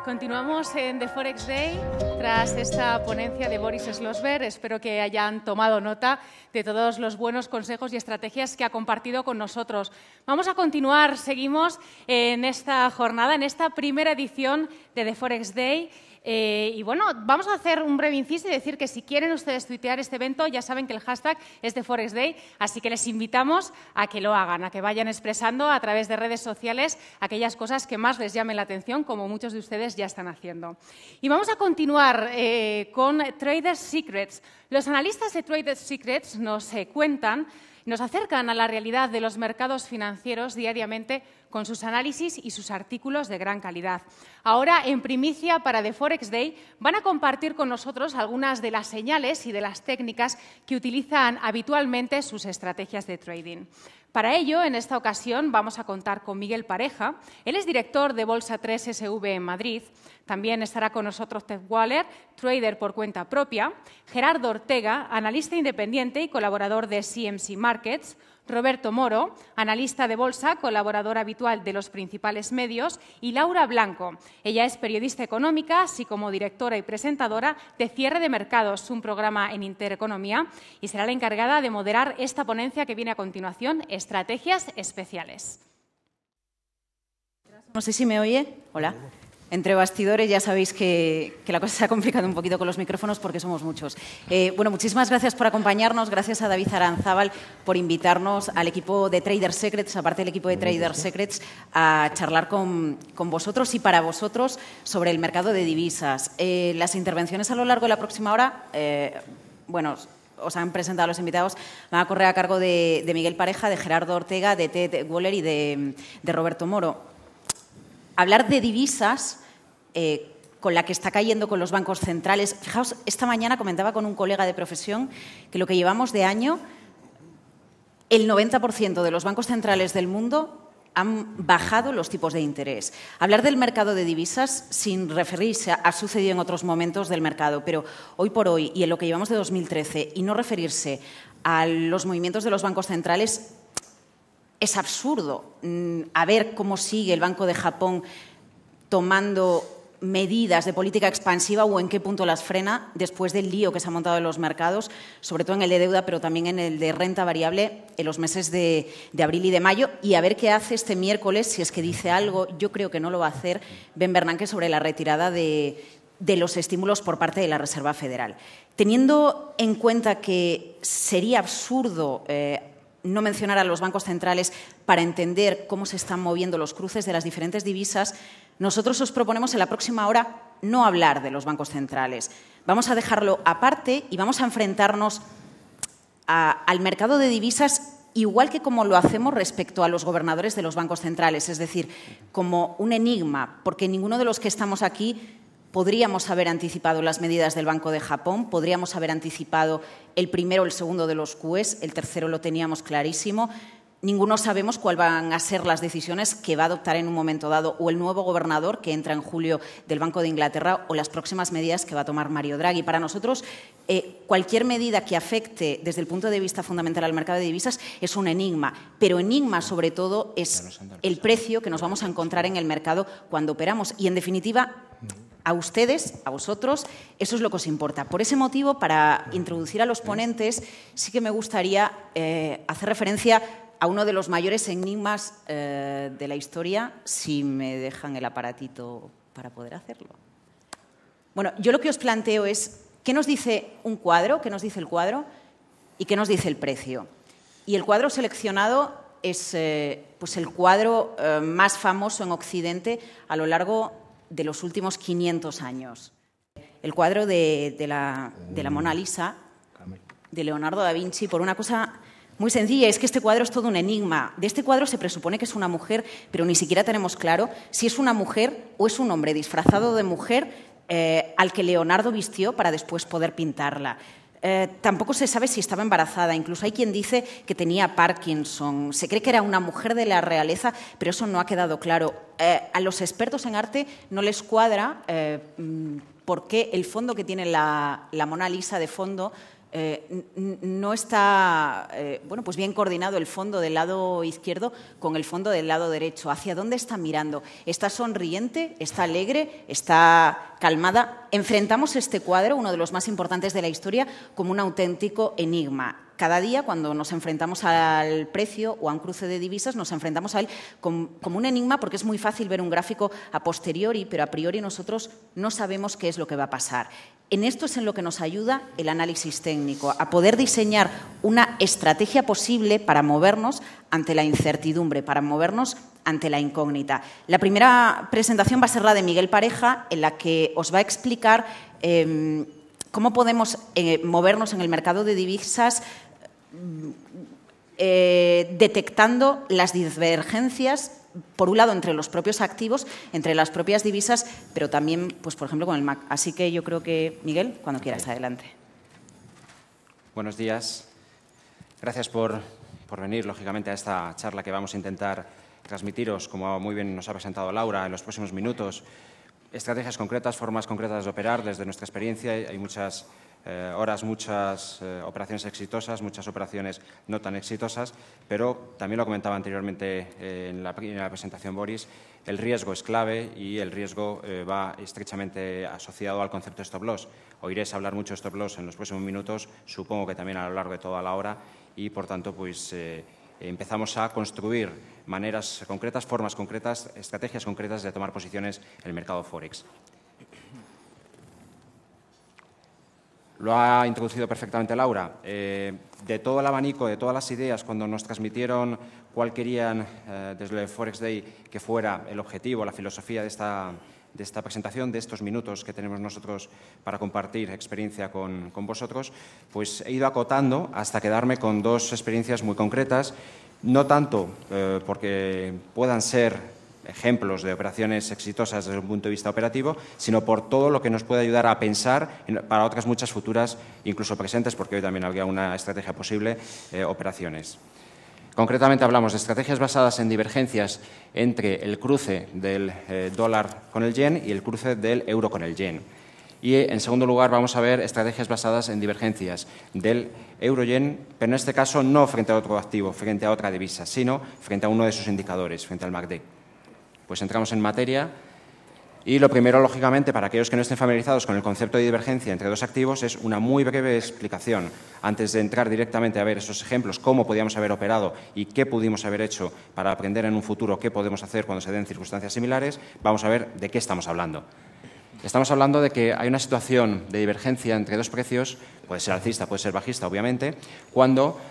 Continuamos en The Forex Day tras esta ponencia de Boris Schlosberg. Espero que hayan tomado nota de todos los buenos consejos y estrategias que ha compartido con nosotros. Vamos a continuar, seguimos en esta jornada, en esta primera edición de The Forex Day. Y bueno, vamos a hacer un breve inciso y decir que si quieren ustedes tuitear este evento, ya saben que el hashtag es The Forex Day, así que les invitamos a que lo hagan, a que vayan expresando a través de redes sociales aquellas cosas que más les llamen la atención, como muchos de ustedes ya están haciendo. Y vamos a continuar con Traders Secrets. Los analistas de Traders Secrets nos cuentan, nos acercan a la realidad de los mercados financieros diariamente con sus análisis y sus artículos de gran calidad. Ahora, en primicia para The Forex Day, van a compartir con nosotros algunas de las señales y de las técnicas que utilizan habitualmente sus estrategias de trading. Para ello, en esta ocasión, vamos a contar con Miguel Pareja. Él es director de Bolsa 3 SV en Madrid. También estará con nosotros Ted Waller, trader por cuenta propia, Gerardo Ortega, analista independiente y colaborador de CMC Markets, Roberto Moro, analista de bolsa, colaborador habitual de los principales medios, y Laura Blanco. Ella es periodista económica, así como directora y presentadora de Cierre de Mercados, un programa en Intereconomía, y será la encargada de moderar esta ponencia que viene a continuación, Estrategias Especiales. No sé si me oye. Hola. Entre bastidores ya sabéis que la cosa se ha complicado un poquito con los micrófonos porque somos muchos. Bueno, muchísimas gracias por acompañarnos. Gracias a David Aranzábal por invitarnos al equipo de Traders Secrets, aparte del equipo de Traders Secrets, a charlar con vosotros y para vosotros sobre el mercado de divisas. Las intervenciones a lo largo de la próxima hora, bueno, os han presentado los invitados, van a correr a cargo de Miguel Pareja, de Gerardo Ortega, de Ted Waller y de Roberto Moro. Hablar de divisas con la que está cayendo con los bancos centrales. Fijaos, esta mañana comentaba con un colega de profesión que lo que llevamos de año, el 90% de los bancos centrales del mundo han bajado los tipos de interés. Hablar del mercado de divisas sin referirse ha sucedido en otros momentos del mercado, pero hoy por hoy y en lo que llevamos de 2013 y no referirse a los movimientos de los bancos centrales es absurdo. A ver cómo sigue el Banco de Japón tomando medidas de política expansiva o en qué punto las frena después del lío que se ha montado en los mercados, sobre todo en el de deuda, pero también en el de renta variable en los meses de abril y de mayo, y a ver qué hace este miércoles, si es que dice algo. Yo creo que no lo va a hacer Ben Bernanke sobre la retirada de los estímulos por parte de la Reserva Federal. Teniendo en cuenta que sería absurdo no mencionar a los bancos centrales para entender cómo se están moviendo los cruces de las diferentes divisas, nosotros os proponemos en la próxima hora no hablar de los bancos centrales. Vamos a dejarlo aparte y vamos a enfrentarnos al mercado de divisas igual que como lo hacemos respecto a los gobernadores de los bancos centrales, es decir, como un enigma, porque ninguno de los que estamos aquí podríamos haber anticipado las medidas del Banco de Japón, podríamos haber anticipado el primero o el segundo de los QEs, el tercero lo teníamos clarísimo. Ninguno sabemos cuáles van a ser las decisiones que va a adoptar en un momento dado o el nuevo gobernador que entra en julio del Banco de Inglaterra o las próximas medidas que va a tomar Mario Draghi. Para nosotros, cualquier medida que afecte desde el punto de vista fundamental al mercado de divisas es un enigma, pero enigma sobre todo es el precio que nos vamos a encontrar en el mercado cuando operamos y, en definitiva, a ustedes, a vosotros, eso es lo que os importa. Por ese motivo, para introducir a los ponentes, sí que me gustaría hacer referencia a uno de los mayores enigmas de la historia, si me dejan el aparatito para poder hacerlo. Bueno, yo lo que os planteo es, ¿qué nos dice un cuadro? ¿Qué nos dice el cuadro? ¿Y qué nos dice el precio? Y el cuadro seleccionado es pues el cuadro más famoso en Occidente a lo largo de los últimos 500 años. El cuadro de la Mona Lisa, de Leonardo da Vinci, por una cosa muy sencilla, es que este cuadro es todo un enigma. De este cuadro se presupone que es una mujer, pero ni siquiera tenemos claro si es una mujer o es un hombre disfrazado de mujer al que Leonardo vistió para después poder pintarla. Tampoco se sabe si estaba embarazada, incluso hay quien dice que tenía Parkinson. Se cree que era una mujer de la realeza, pero eso no ha quedado claro. A los expertos en arte no les cuadra por qué el fondo que tiene la Mona Lisa de fondo no está bueno, pues bien coordinado el fondo del lado izquierdo con el fondo del lado derecho. ¿Hacia dónde está mirando? ¿Está sonriente? ¿Está alegre? ¿Está calmada? Enfrentamos este cuadro, uno de los más importantes de la historia, como un auténtico enigma. Cada día, cuando nos enfrentamos al precio o a un cruce de divisas, nos enfrentamos a él como un enigma, porque es muy fácil ver un gráfico a posteriori, pero a priori nosotros no sabemos qué es lo que va a pasar. En esto es en lo que nos ayuda el análisis técnico, a poder diseñar una estrategia posible para movernos ante la incertidumbre, para movernos ante la incógnita. La primera presentación va a ser la de Miguel Pareja, en la que os va a explicar cómo podemos movernos en el mercado de divisas detectando las divergencias, por un lado, entre los propios activos, entre las propias divisas, pero también, pues, por ejemplo, con el MAC. Así que yo creo que, Miguel, cuando quieras, adelante. Buenos días. Gracias por venir, lógicamente, a esta charla que vamos a intentar transmitiros, como muy bien nos ha presentado Laura, en los próximos minutos. Estrategias concretas, formas concretas de operar desde nuestra experiencia. Hay muchas horas, muchas operaciones exitosas, muchas operaciones no tan exitosas, pero también lo comentaba anteriormente en la presentación Boris, el riesgo es clave y el riesgo va estrechamente asociado al concepto de stop loss. Oiréis hablar mucho de stop loss en los próximos minutos, supongo que también a lo largo de toda la hora, y por tanto pues empezamos a construir maneras concretas, formas concretas, estrategias concretas de tomar posiciones en el mercado Forex. Lo ha introducido perfectamente Laura. De todo el abanico, de todas las ideas, cuando nos transmitieron cuál querían desde el Forex Day que fuera el objetivo, la filosofía de esta presentación, de estos minutos que tenemos nosotros para compartir experiencia con vosotros, pues he ido acotando hasta quedarme con dos experiencias muy concretas, no tanto porque puedan ser ejemplos de operaciones exitosas desde un punto de vista operativo, sino por todo lo que nos puede ayudar a pensar para otras muchas futuras, incluso presentes, porque hoy también habría una estrategia posible, operaciones. Concretamente hablamos de estrategias basadas en divergencias entre el cruce del dólar con el yen y el cruce del euro con el yen. Y, en segundo lugar, vamos a ver estrategias basadas en divergencias del euro-yen, pero en este caso no frente a otro activo, frente a otra divisa, sino frente a uno de sus indicadores, frente al MACD. Pues entramos en materia y lo primero, lógicamente, para aquellos que no estén familiarizados con el concepto de divergencia entre dos activos, es una muy breve explicación. Antes de entrar directamente a ver esos ejemplos, cómo podíamos haber operado y qué pudimos haber hecho para aprender en un futuro qué podemos hacer cuando se den circunstancias similares, vamos a ver de qué estamos hablando. Estamos hablando de que hay una situación de divergencia entre dos precios, puede ser alcista, puede ser bajista, obviamente, cuando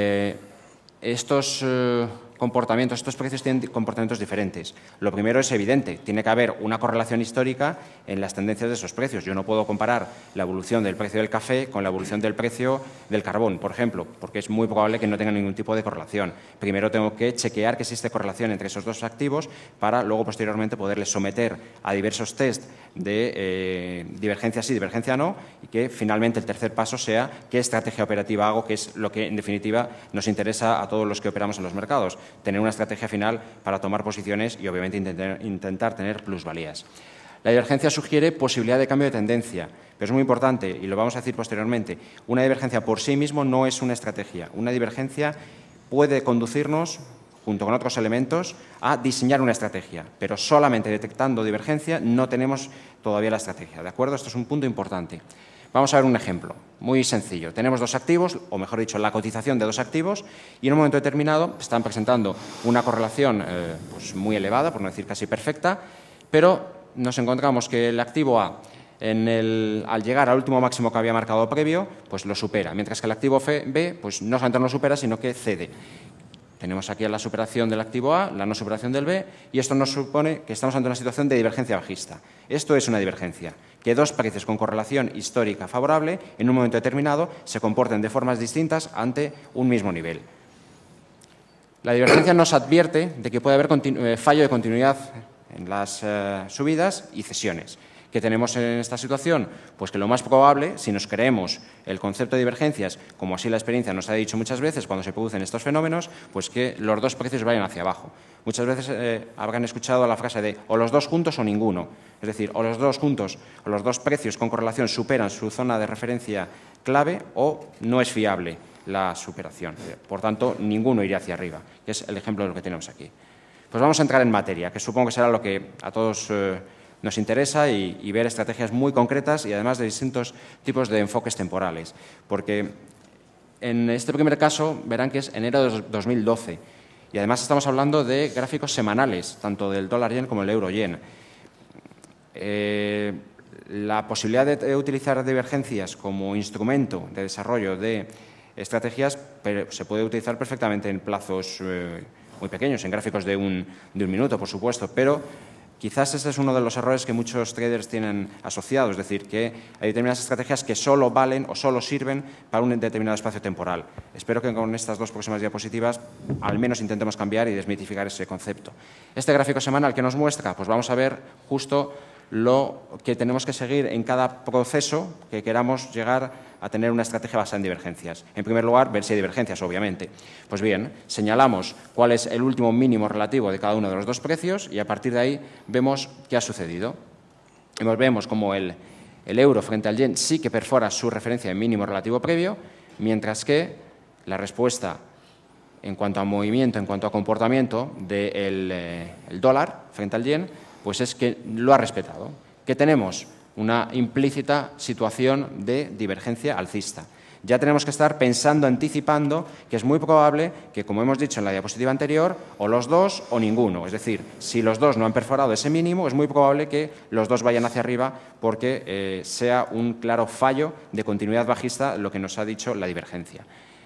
estos comportamientos, estos precios tienen comportamientos diferentes. Lo primero es evidente, tiene que haber una correlación histórica en las tendencias de esos precios. Yo no puedo comparar la evolución del precio del café con la evolución del precio del carbón, por ejemplo, porque es muy probable que no tenga ningún tipo de correlación. Primero tengo que chequear que existe correlación entre esos dos activos para luego posteriormente poderles someter a diversos test de divergencia sí, divergencia no, y que finalmente el tercer paso sea qué estrategia operativa hago, que es lo que en definitiva nos interesa a todos los que operamos en los mercados. Tener una estrategia final para tomar posiciones y, obviamente, intentar tener plusvalías. La divergencia sugiere posibilidad de cambio de tendencia, pero es muy importante, y lo vamos a decir posteriormente, una divergencia por sí mismo no es una estrategia. Una divergencia puede conducirnos, junto con otros elementos, a diseñar una estrategia, pero solamente detectando divergencia no tenemos todavía la estrategia. ¿De acuerdo? Esto es un punto importante. Vamos a ver un ejemplo muy sencillo. Tenemos dos activos, o mejor dicho, la cotización de dos activos, y en un momento determinado están presentando una correlación pues muy elevada, por no decir casi perfecta, pero nos encontramos que el activo A, al llegar al último máximo que había marcado previo, pues lo supera, mientras que el activo B pues no solamente no lo supera, sino que cede. Tenemos aquí la superación del activo A, la no superación del B, y esto nos supone que estamos ante una situación de divergencia bajista. Esto es una divergencia, que dos precios con correlación histórica favorable en un momento determinado se comporten de formas distintas ante un mismo nivel. La divergencia nos advierte de que puede haber fallo de continuidad en las subidas y cesiones. ¿Qué tenemos en esta situación? Pues que lo más probable, si nos creemos el concepto de divergencias, como así la experiencia nos ha dicho muchas veces cuando se producen estos fenómenos, pues que los dos precios vayan hacia abajo. Muchas veces habrán escuchado la frase de o los dos juntos o ninguno. Es decir, o los dos juntos o los dos precios con correlación superan su zona de referencia clave o no es fiable la superación. Por tanto, ninguno iría hacia arriba, que es el ejemplo de lo que tenemos aquí. Pues vamos a entrar en materia, que supongo que será lo que a todos nos interesa y ver estrategias muy concretas y además de distintos tipos de enfoques temporales. Porque en este primer caso verán que es enero de 2012 y además estamos hablando de gráficos semanales, tanto del dólar-yen como el euro-yen. La posibilidad de utilizar divergencias como instrumento de desarrollo de estrategias se puede utilizar perfectamente en plazos muy pequeños, en gráficos de un minuto, por supuesto, pero quizás este es uno de los errores que muchos traders tienen asociados, es decir, que hay determinadas estrategias que solo valen o solo sirven para un determinado espacio temporal. Espero que con estas dos próximas diapositivas al menos intentemos cambiar y desmitificar ese concepto. Este gráfico semanal, ¿qué nos muestra? Pues vamos a ver justo lo que tenemos que seguir en cada proceso que queramos llegar a tener una estrategia basada en divergencias. En primer lugar, ver si hay divergencias, obviamente. Pues bien, señalamos cuál es el último mínimo relativo de cada uno de los dos precios y a partir de ahí vemos qué ha sucedido. Vemos como el euro frente al yen sí que perfora su referencia en mínimo relativo previo, mientras que la respuesta en cuanto a movimiento, en cuanto a comportamiento del dólar frente al yen, pues es que lo ha respetado. ¿Qué tenemos? Una implícita situación de divergencia alcista. Ya tenemos que estar pensando, anticipando, que es muy probable que, como hemos dicho en la diapositiva anterior, o los dos o ninguno. Es decir, si los dos no han perforado ese mínimo, es muy probable que los dos vayan hacia arriba porque sea un claro fallo de continuidad bajista lo que nos ha dicho la divergencia.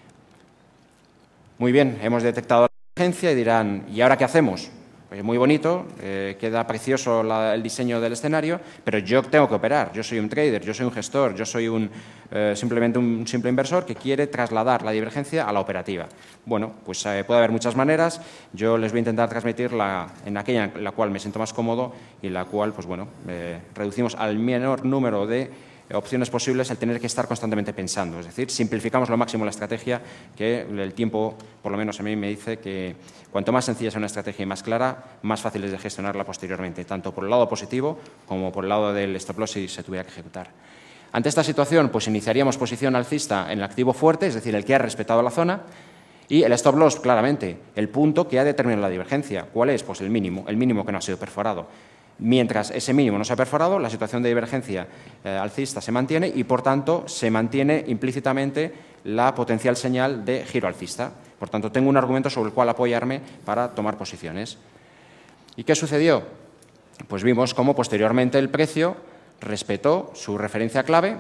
Muy bien, hemos detectado la divergencia y dirán, ¿y ahora qué hacemos? Pues muy bonito, queda precioso el diseño del escenario, pero yo tengo que operar. Yo soy un trader, yo soy un gestor, yo soy simplemente un simple inversor que quiere trasladar la divergencia a la operativa. Bueno, pues puede haber muchas maneras. Yo les voy a intentar transmitir en aquella en la cual me siento más cómodo y en la cual, pues bueno, reducimos al menor número de opciones posibles el tener que estar constantemente pensando. Es decir, simplificamos lo máximo la estrategia, que el tiempo, por lo menos a mí me dice que cuanto más sencilla sea una estrategia y más clara, más fácil es de gestionarla posteriormente, tanto por el lado positivo como por el lado del stop loss si se tuviera que ejecutar. Ante esta situación, pues iniciaríamos posición alcista en el activo fuerte, es decir, el que ha respetado la zona, y el stop loss, claramente, el punto que ha determinado la divergencia. ¿Cuál es? Pues el mínimo que no ha sido perforado. Mientras ese mínimo no se ha perforado, la situación de divergencia alcista se mantiene y, por tanto, se mantiene implícitamente la potencial señal de giro alcista. Por tanto, tengo un argumento sobre el cual apoyarme para tomar posiciones. ¿Y qué sucedió? Pues vimos cómo posteriormente el precio respetó su referencia clave.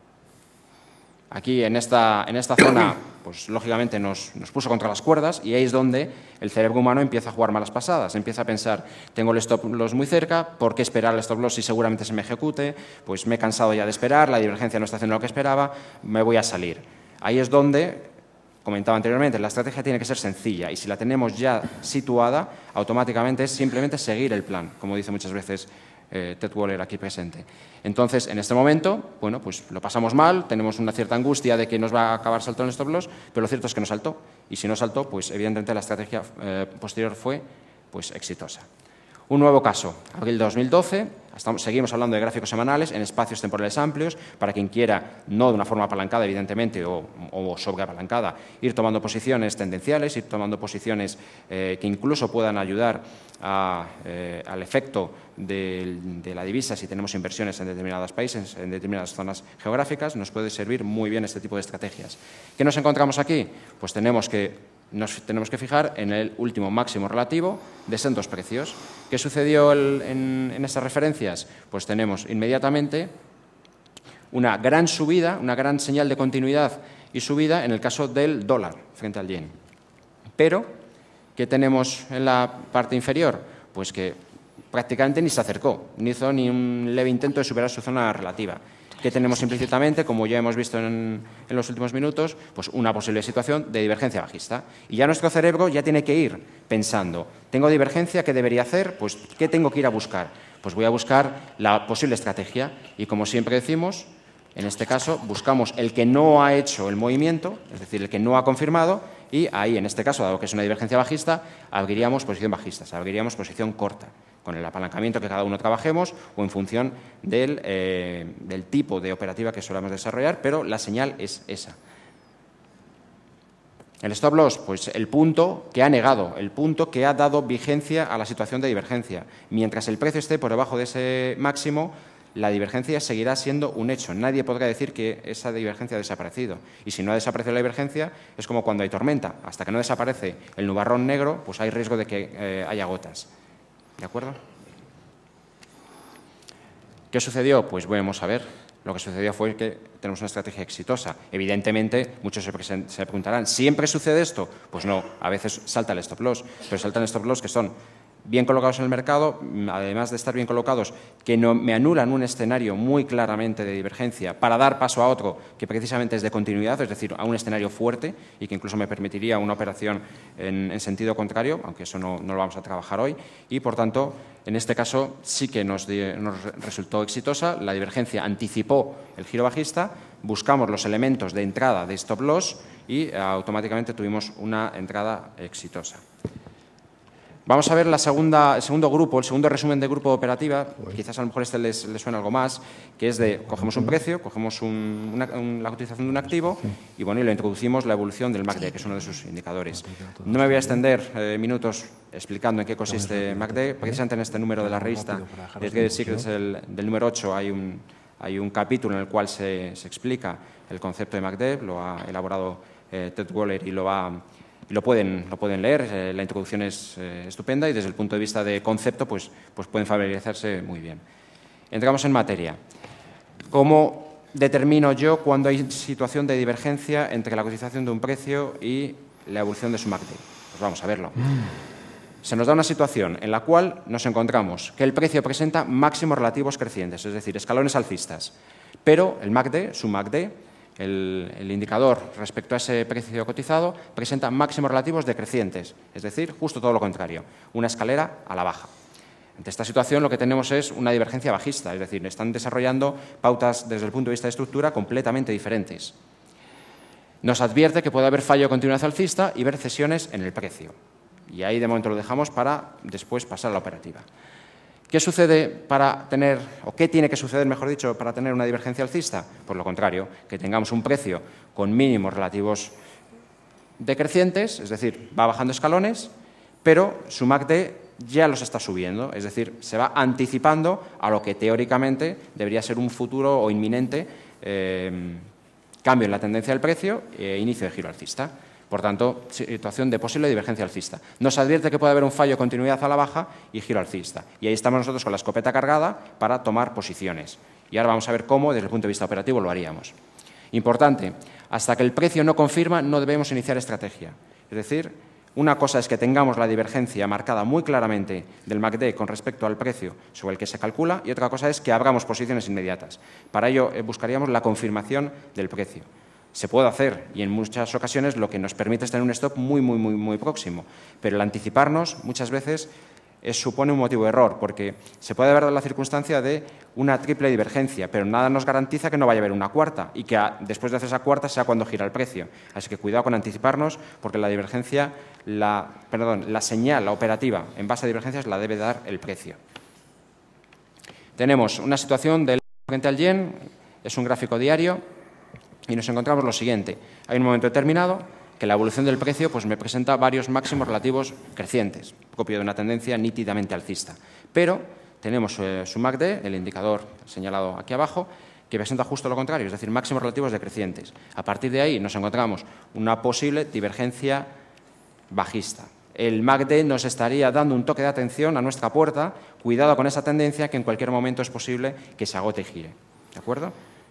Aquí, en esta zona, pues lógicamente nos puso contra las cuerdas y ahí es donde el cerebro humano empieza a jugar malas pasadas. Empieza a pensar, tengo el stop loss muy cerca, ¿por qué esperar el stop loss si seguramente se me ejecute? Pues me he cansado ya de esperar, la divergencia no está haciendo lo que esperaba, me voy a salir. Ahí es donde, comentaba anteriormente, la estrategia tiene que ser sencilla y si la tenemos ya situada, automáticamente es simplemente seguir el plan, como dice muchas veces Ted Waller aquí presente. Entonces, en este momento, bueno, pues lo pasamos mal, tenemos una cierta angustia de que nos va a acabar saltando el stop loss, pero lo cierto es que no saltó. Y si no saltó, pues evidentemente la estrategia posterior fue pues exitosa. Un nuevo caso, abril de 2012, seguimos hablando de gráficos semanales en espacios temporales amplios, para quien quiera, no de una forma apalancada, evidentemente, o sobreapalancada, ir tomando posiciones tendenciales, ir tomando posiciones que incluso puedan ayudar al efecto de la divisa si tenemos inversiones en determinados países, en determinadas zonas geográficas, nos puede servir muy bien este tipo de estrategias. ¿Qué nos encontramos aquí? Pues tenemos que fijar en el último máximo relativo de esos dos precios. ¿Qué sucedió en estas referencias? Pues tenemos inmediatamente una gran subida, una gran señal de continuidad y subida en el caso del dólar frente al yen. Pero, ¿qué tenemos en la parte inferior? Pues que prácticamente ni se acercó, ni hizo ni un leve intento de superar su zona relativa. ¿Qué tenemos implícitamente? Como ya hemos visto en los últimos minutos, pues una posible situación de divergencia bajista. Y ya nuestro cerebro ya tiene que ir pensando, ¿tengo divergencia? ¿Qué debería hacer? Pues, ¿qué tengo que ir a buscar? Pues voy a buscar la posible estrategia y, como siempre decimos, en este caso buscamos el que no ha hecho el movimiento, es decir, el que no ha confirmado, y ahí, en este caso, dado que es una divergencia bajista, abriríamos posición bajista, abriríamos posición corta. con el apalancamiento que cada uno trabajemos o en función del tipo de operativa que solamos desarrollar, pero la señal es esa. El stop loss, pues el punto que ha negado, el punto que ha dado vigencia a la situación de divergencia. Mientras el precio esté por debajo de ese máximo, la divergencia seguirá siendo un hecho. Nadie podrá decir que esa divergencia ha desaparecido. Y si no ha desaparecido la divergencia, es como cuando hay tormenta. Hasta que no desaparece el nubarrón negro, pues hay riesgo de que haya gotas. ¿De acuerdo? ¿Qué sucedió? Pues vamos a ver. Lo que sucedió fue que tenemos una estrategia exitosa. Evidentemente, muchos se preguntarán, ¿siempre sucede esto? Pues no, a veces salta el stop loss, pero saltan stop loss que son bien colocados en el mercado, además de estar bien colocados, que no me anulan un escenario muy claramente de divergencia para dar paso a otro que precisamente es de continuidad, es decir, a un escenario fuerte y que incluso me permitiría una operación en sentido contrario, aunque eso no lo vamos a trabajar hoy, y por tanto, en este caso sí que nos resultó exitosa, la divergencia anticipó el giro bajista, buscamos los elementos de entrada de stop loss y automáticamente tuvimos una entrada exitosa. Vamos a ver el segundo grupo, el segundo resumen de grupo de operativa, quizás a lo mejor este les suena algo más, que es de cogemos un precio, cogemos la cotización de un activo y bueno, y le introducimos la evolución del MACD, que es uno de sus indicadores. No me voy a extender minutos explicando en qué consiste MACD, precisamente en este número de la revista de Trade Secrets del número 8 hay un capítulo en el cual se explica el concepto de MACD, lo ha elaborado Ted Waller y lo pueden leer, la introducción es estupenda y desde el punto de vista de concepto pues pueden familiarizarse muy bien. Entramos en materia. ¿Cómo determino yo cuando hay situación de divergencia entre la cotización de un precio y la evolución de su MACD? Pues vamos a verlo. Se nos da una situación en la cual nos encontramos que el precio presenta máximos relativos crecientes, es decir, escalones alcistas, pero el MACD, su MACD, el indicador respecto a ese precio cotizado presenta máximos relativos decrecientes, es decir, justo todo lo contrario, una escalera a la baja. Ante esta situación lo que tenemos es una divergencia bajista, es decir, están desarrollando pautas desde el punto de vista de estructura completamente diferentes. Nos advierte que puede haber fallo de continuidad alcista y ver cesiones en el precio. Y ahí de momento lo dejamos para después pasar a la operativa. ¿Qué sucede para tener, o qué tiene que suceder, mejor dicho, para tener una divergencia alcista? Por lo contrario, que tengamos un precio con mínimos relativos decrecientes, es decir, va bajando escalones, pero su MACD ya los está subiendo, es decir, se va anticipando a lo que teóricamente debería ser un futuro o inminente cambio en la tendencia del precio e inicio de giro alcista. Por tanto, situación de posible divergencia alcista. Nos advierte que puede haber un fallo de continuidad a la baja y giro alcista. Y ahí estamos nosotros con la escopeta cargada para tomar posiciones. Y ahora vamos a ver cómo, desde el punto de vista operativo, lo haríamos. Importante, hasta que el precio no confirma, no debemos iniciar estrategia. Es decir, una cosa es que tengamos la divergencia marcada muy claramente del MACD con respecto al precio sobre el que se calcula y otra cosa es que abramos posiciones inmediatas. Para ello, buscaríamos la confirmación del precio. Se puede hacer y en muchas ocasiones lo que nos permite es tener un stop muy próximo, pero el anticiparnos muchas veces supone un motivo de error porque se puede haber dado la circunstancia de una triple divergencia, pero nada nos garantiza que no vaya a haber una cuarta y que después de hacer esa cuarta sea cuando gira el precio. Así que cuidado con anticiparnos porque la divergencia, la señal, la operativa en base a divergencias la debe dar el precio. Tenemos una situación del frente al yen, es un gráfico diario. Y nos encontramos lo siguiente. Hay un momento determinado que la evolución del precio pues, me presenta varios máximos relativos crecientes, propio de una tendencia nítidamente alcista. Pero tenemos su MACD, el indicador señalado aquí abajo, que presenta justo lo contrario, es decir, máximos relativos decrecientes. A partir de ahí nos encontramos una posible divergencia bajista. El MACD nos estaría dando un toque de atención a nuestra puerta, cuidado con esa tendencia que en cualquier momento es posible que se agote y gire. ¿De acuerdo?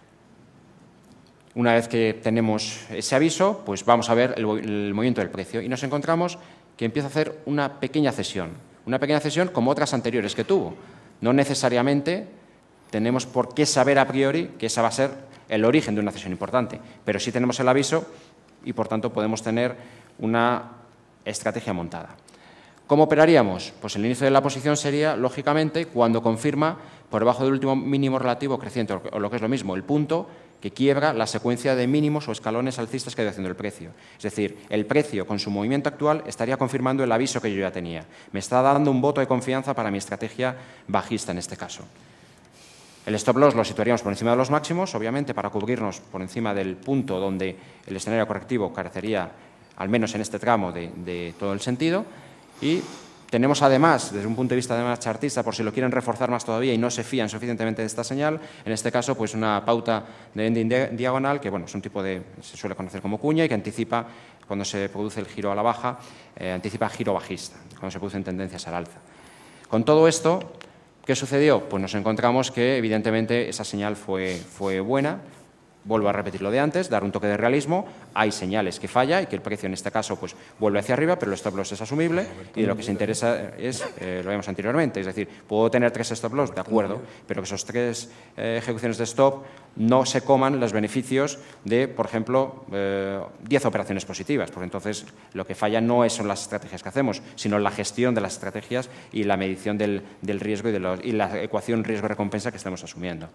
Una vez que tenemos ese aviso, pues vamos a ver el movimiento del precio y nos encontramos que empieza a hacer una pequeña cesión como otras anteriores que tuvo. No necesariamente tenemos por qué saber a priori que esa va a ser el origen de una cesión importante, pero sí tenemos el aviso y, por tanto, podemos tener una estrategia montada. ¿Cómo operaríamos? Pues el inicio de la posición sería, lógicamente, cuando confirma por debajo del último mínimo relativo creciente, o lo que es lo mismo, el punto que quiebra la secuencia de mínimos o escalones alcistas que ha ido haciendo el precio. Es decir, el precio con su movimiento actual estaría confirmando el aviso que yo ya tenía. Me está dando un voto de confianza para mi estrategia bajista en este caso. El stop loss lo situaríamos por encima de los máximos, obviamente, para cubrirnos por encima del punto donde el escenario correctivo carecería, al menos en este tramo, de todo el sentido. Y tenemos además, desde un punto de vista además chartista, por si lo quieren reforzar más todavía y no se fían suficientemente de esta señal, en este caso, pues una pauta de ending diagonal, que bueno, es un tipo se suele conocer como cuña y que anticipa, cuando se produce el giro a la baja, anticipa giro bajista, cuando se producen tendencias al alza. Con todo esto, ¿qué sucedió? Pues nos encontramos que, evidentemente, esa señal fue buena. Vuelvo a repetir lo de antes, dar un toque de realismo. Hay señales que falla y que el precio en este caso pues vuelve hacia arriba, pero el stop loss es asumible y de lo que se interesa es, lo vimos anteriormente, es decir, puedo tener 3 stop loss, de acuerdo, pero que esos 3 ejecuciones de stop no se coman los beneficios de, por ejemplo, 10 operaciones positivas, porque entonces lo que falla no son las estrategias que hacemos, sino la gestión de las estrategias y la medición del riesgo y la ecuación riesgo-recompensa que estamos asumiendo.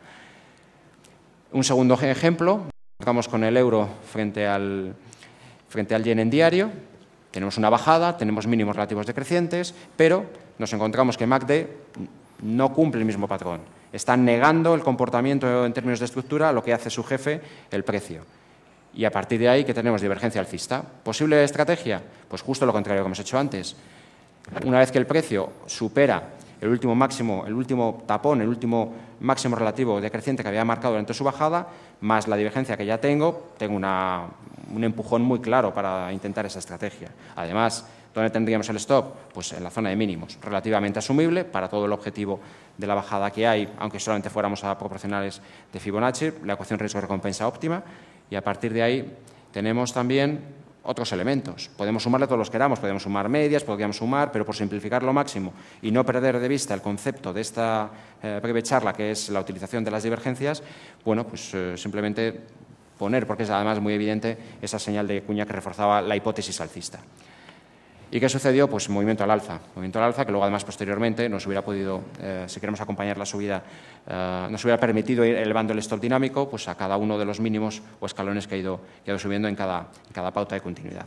Un segundo ejemplo, vamos con el euro frente al yen en diario. Tenemos una bajada, tenemos mínimos relativos decrecientes, pero nos encontramos que MACD no cumple el mismo patrón. Está negando el comportamiento en términos de estructura a lo que hace su jefe, el precio. Y a partir de ahí, ¿qué tenemos? Divergencia alcista. ¿Posible estrategia? Pues justo lo contrario que hemos hecho antes. Una vez que el precio supera el último máximo, el último tapón, el último máximo relativo decreciente que había marcado durante su bajada, más la divergencia que ya tengo un empujón muy claro para intentar esa estrategia. Además, ¿dónde tendríamos el stop? Pues en la zona de mínimos, relativamente asumible para todo el objetivo de la bajada que hay, aunque solamente fuéramos a proporcionales de Fibonacci, la ecuación riesgo-recompensa óptima, y a partir de ahí tenemos también otros elementos. Podemos sumarle todos los que queramos, podemos sumar medias, podríamos sumar, pero por simplificar lo máximo y no perder de vista el concepto de esta breve charla, que es la utilización de las divergencias, bueno, pues simplemente poner, porque es además muy evidente, esa señal de cuña que reforzaba la hipótesis alcista. ¿Y qué sucedió? Pues movimiento al alza. Movimiento al alza que luego además posteriormente nos hubiera podido, si queremos acompañar la subida, nos hubiera permitido ir elevando el stop dinámico pues a cada uno de los mínimos o escalones que ha ido subiendo en cada pauta de continuidad.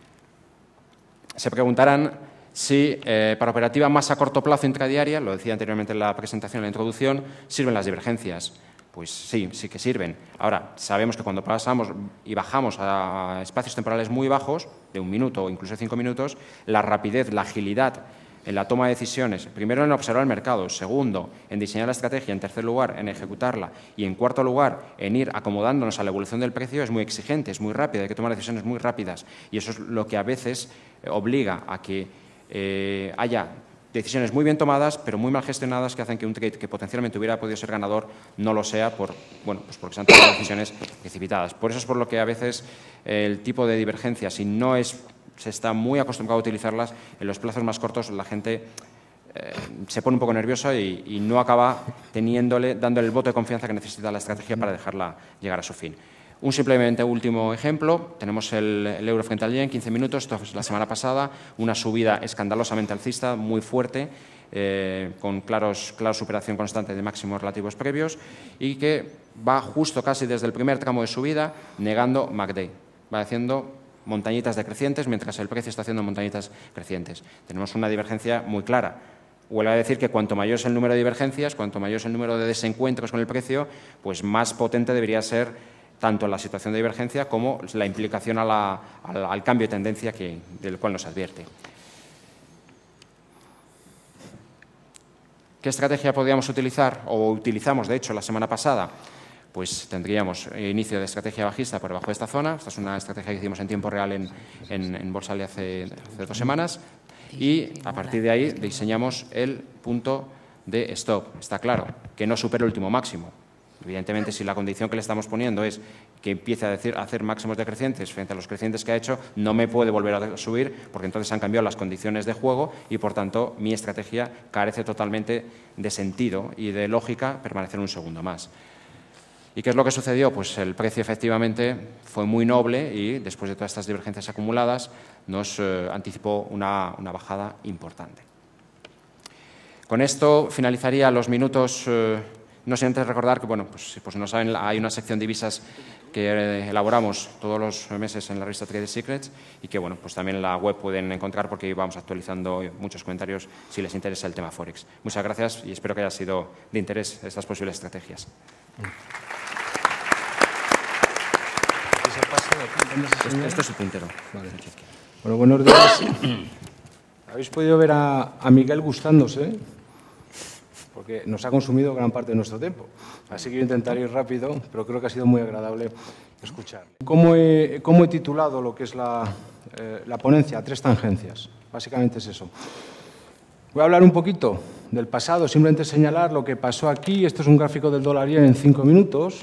Se preguntarán si para operativa más a corto plazo intradiaria, lo decía anteriormente en la presentación, en la introducción, sirven las divergencias. Pues sí, sí que sirven. Ahora, sabemos que cuando pasamos y bajamos a espacios temporales muy bajos, de 1 minuto o incluso 5 minutos, la rapidez, la agilidad en la toma de decisiones, primero en observar el mercado, segundo, en diseñar la estrategia, en tercer lugar, en ejecutarla y en cuarto lugar, en ir acomodándonos a la evolución del precio, es muy exigente, es muy rápida, hay que tomar decisiones muy rápidas y eso es lo que a veces obliga a que haya decisiones muy bien tomadas, pero muy mal gestionadas, que hacen que un trade que potencialmente hubiera podido ser ganador no lo sea pues porque se han tomado decisiones precipitadas. Por eso es por lo que a veces el tipo de divergencia, si no se está muy acostumbrado a utilizarlas, en los plazos más cortos la gente se pone un poco nerviosa y no acaba dándole el voto de confianza que necesita la estrategia para dejarla llegar a su fin. Un simplemente último ejemplo, tenemos el euro frente al yen, 15 minutos, esto fue la semana pasada, una subida escandalosamente alcista, muy fuerte, con clara superación constante de máximos relativos previos y que va justo casi desde el primer tramo de subida negando MACD, va haciendo montañitas decrecientes mientras el precio está haciendo montañitas crecientes. Tenemos una divergencia muy clara. Vuelvo a decir que cuanto mayor es el número de divergencias, cuanto mayor es el número de desencuentros con el precio, pues más potente debería ser tanto la situación de divergencia como la implicación al cambio de tendencia del cual nos advierte. ¿Qué estrategia podríamos utilizar o utilizamos, de hecho, la semana pasada? Pues tendríamos inicio de estrategia bajista por debajo de esta zona. Esta es una estrategia que hicimos en tiempo real en Borsale hace 2 semanas. Y a partir de ahí diseñamos el punto de stop. Está claro que no supere el último máximo. Evidentemente, si la condición que le estamos poniendo es que empiece a hacer máximos decrecientes frente a los crecientes que ha hecho, no me puede volver a subir porque entonces han cambiado las condiciones de juego y, por tanto, mi estrategia carece totalmente de sentido y de lógica permanecer un segundo más. ¿Y qué es lo que sucedió? Pues el precio efectivamente fue muy noble y después de todas estas divergencias acumuladas nos anticipó una bajada importante. Con esto finalizaría los minutos No sé, antes recordar que, bueno, pues no saben, hay una sección de divisas que elaboramos todos los meses en la revista Trade Secrets y que, bueno, pues también en la web pueden encontrar porque ahí vamos actualizando muchos comentarios si les interesa el tema Forex. Muchas gracias y espero que haya sido de interés estas posibles estrategias. Esto es el puntero. Vale. Bueno, buenos días. Habéis podido ver a Miguel gustándose, porque nos ha consumido gran parte de nuestro tiempo. Así que voy a intentar ir rápido, pero creo que ha sido muy agradable escucharle. ¿Cómo he titulado lo que es la ponencia? 3 tangencias. Básicamente es eso. Voy a hablar un poquito del pasado, simplemente señalar lo que pasó aquí. Esto es un gráfico del dólar-yen en 5 minutos.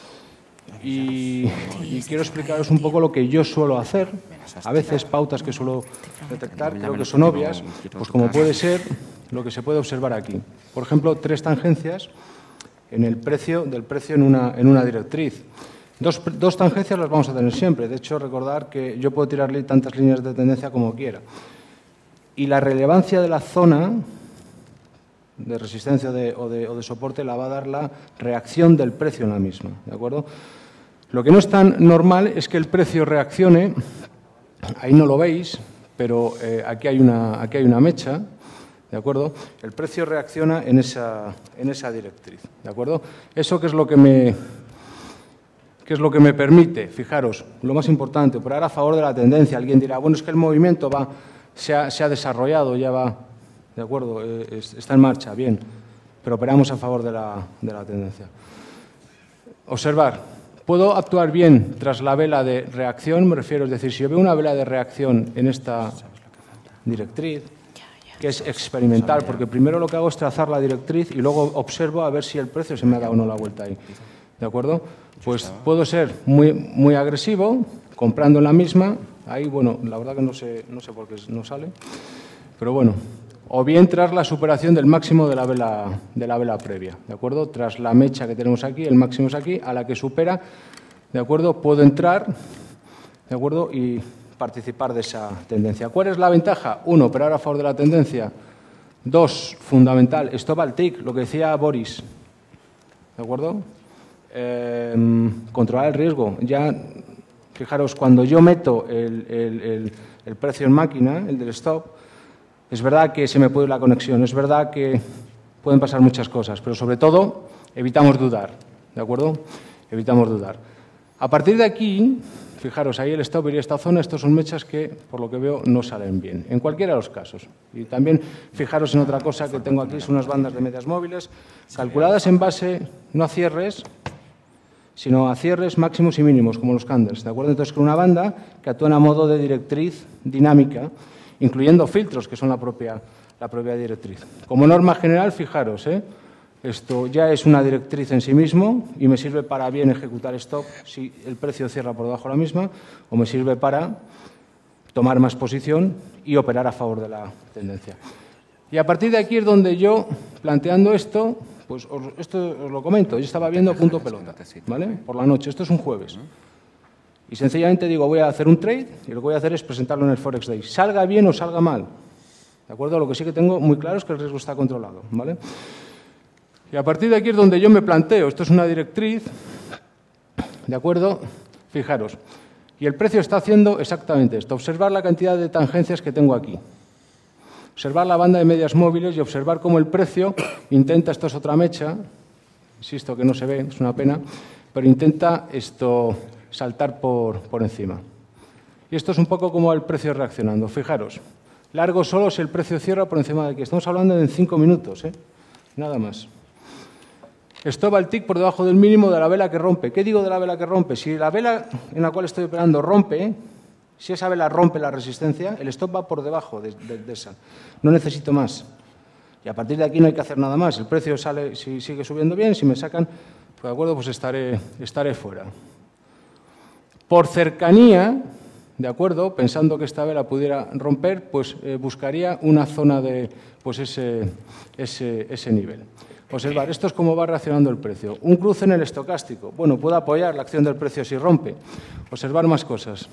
Y quiero explicaros un poco lo que yo suelo hacer. A veces pautas que suelo detectar, creo que son obvias, pues como puede ser lo que se puede observar aquí. Por ejemplo, 3 tangencias en el precio en una directriz. Dos tangencias las vamos a tener siempre. De hecho, recordar que yo puedo tirarle tantas líneas de tendencia como quiera. Y la relevancia de la zona de resistencia o de soporte la va a dar la reacción del precio en la misma, ¿de acuerdo? Lo que no es tan normal es que el precio reaccione, ahí no lo veis, pero aquí hay una mecha, ¿de acuerdo? El precio reacciona en esa directriz, ¿de acuerdo? ¿Eso qué es lo que me permite? Fijaros, lo más importante, operar a favor de la tendencia. Alguien dirá, bueno, es que el movimiento se ha desarrollado, ya va, ¿de acuerdo? Está en marcha, bien, pero operamos a favor de la tendencia. Observar. ¿Puedo actuar bien tras la vela de reacción? Me refiero, es decir, si yo veo una vela de reacción en esta directriz, que es experimental, porque primero lo que hago es trazar la directriz y luego observo a ver si el precio se me ha dado o no la vuelta ahí. ¿De acuerdo? Pues puedo ser muy agresivo, comprando en la misma. Ahí, bueno, la verdad que no sé por qué no sale, pero bueno. O bien tras la superación del máximo de la vela previa, ¿de acuerdo? Tras la mecha que tenemos aquí, el máximo es aquí, a la que supera, ¿de acuerdo? Puedo entrar, ¿de acuerdo? Y participar de esa tendencia. ¿Cuál es la ventaja? 1, operar a favor de la tendencia. 2, fundamental, stop al tick, lo que decía Boris, ¿de acuerdo? Controlar el riesgo. Ya, fijaros, cuando yo meto el precio en máquina, el del stop, es verdad que se me puede ir la conexión, es verdad que pueden pasar muchas cosas, pero sobre todo evitamos dudar, ¿de acuerdo? Evitamos dudar. A partir de aquí, fijaros, ahí el stop iría a esta zona, estos son mechas que, por lo que veo, no salen bien, en cualquiera de los casos. Y también fijaros en otra cosa que tengo aquí, son unas bandas de medias móviles, calculadas en base, no a cierres, sino a cierres máximos y mínimos, como los candles, ¿de acuerdo? Entonces, con una banda que actúa a modo de directriz dinámica, incluyendo filtros, que son la propia directriz. Como norma general, fijaros, esto ya es una directriz en sí mismo y me sirve para bien ejecutar stop si el precio cierra por debajo de la misma, o me sirve para tomar más posición y operar a favor de la tendencia. Y a partir de aquí es donde yo, planteando esto, pues esto os lo comento, yo estaba viendo punto pelota, ¿vale? Por la noche, esto es un jueves. Y sencillamente digo, voy a hacer un trade y lo que voy a hacer es presentarlo en el Forex Day. Salga bien o salga mal. ¿De acuerdo? Lo que sí que tengo muy claro es que el riesgo está controlado, ¿vale? Y a partir de aquí es donde yo me planteo. Esto es una directriz, ¿de acuerdo? Fijaros. Y el precio está haciendo exactamente esto. Observar la cantidad de tangencias que tengo aquí. Observar la banda de medias móviles y observar cómo el precio intenta, esto es otra mecha, insisto que no se ve, es una pena, pero intenta saltar por encima. Y esto es un poco como el precio reaccionando. Fijaros, largo solo si el precio cierra por encima de aquí. Estamos hablando de 5 minutos, nada más. Stop al tick por debajo del mínimo de la vela que rompe. ¿Qué digo de la vela que rompe? Si la vela en la cual estoy operando rompe, si esa vela rompe la resistencia, el stop va por debajo de esa. No necesito más. Y a partir de aquí no hay que hacer nada más. El precio sale, si sigue subiendo bien, si me sacan, pues de acuerdo, pues estaré fuera. Por cercanía, de acuerdo, pensando que esta vela pudiera romper, pues buscaría una zona de pues ese nivel. Observar, esto es cómo va reaccionando el precio. Un cruce en el estocástico. Bueno, puedo apoyar la acción del precio si rompe. Observar más cosas.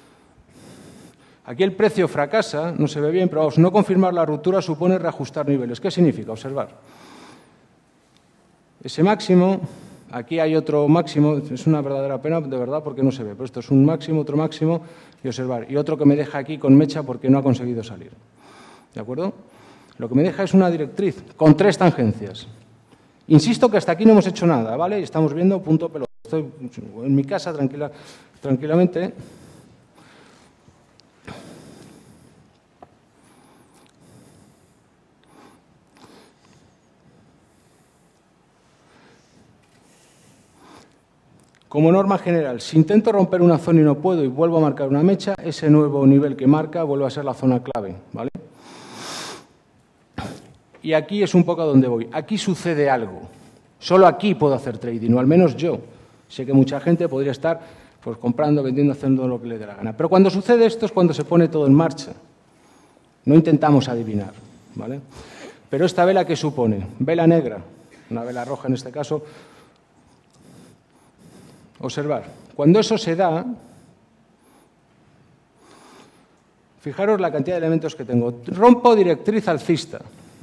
Aquí el precio fracasa, no se ve bien, pero vamos, no confirmar la ruptura supone reajustar niveles. ¿Qué significa? Observar. Ese máximo, aquí hay otro máximo, es una verdadera pena, de verdad, porque no se ve, pero esto es un máximo, otro máximo, y observar. Y otro que me deja aquí con mecha porque no ha conseguido salir. ¿De acuerdo? Lo que me deja es una directriz con 3 tangencias. Insisto que hasta aquí no hemos hecho nada, ¿vale? Estamos viendo punto pelota. Estoy en mi casa tranquilamente. Como norma general, si intento romper una zona y no puedo y vuelvo a marcar una mecha, ese nuevo nivel que marca vuelve a ser la zona clave, ¿vale? Y aquí es un poco a donde voy. Aquí sucede algo. Solo aquí puedo hacer trading, o al menos yo. Sé que mucha gente podría estar pues, comprando, vendiendo, haciendo lo que le dé la gana. Pero cuando sucede esto es cuando se pone todo en marcha. No intentamos adivinar, ¿vale? Pero esta vela, ¿qué supone? Vela negra, una vela roja en este caso. Observar, cuando eso se da, fijaros la cantidad de elementos que tengo. Rompo directriz alcista.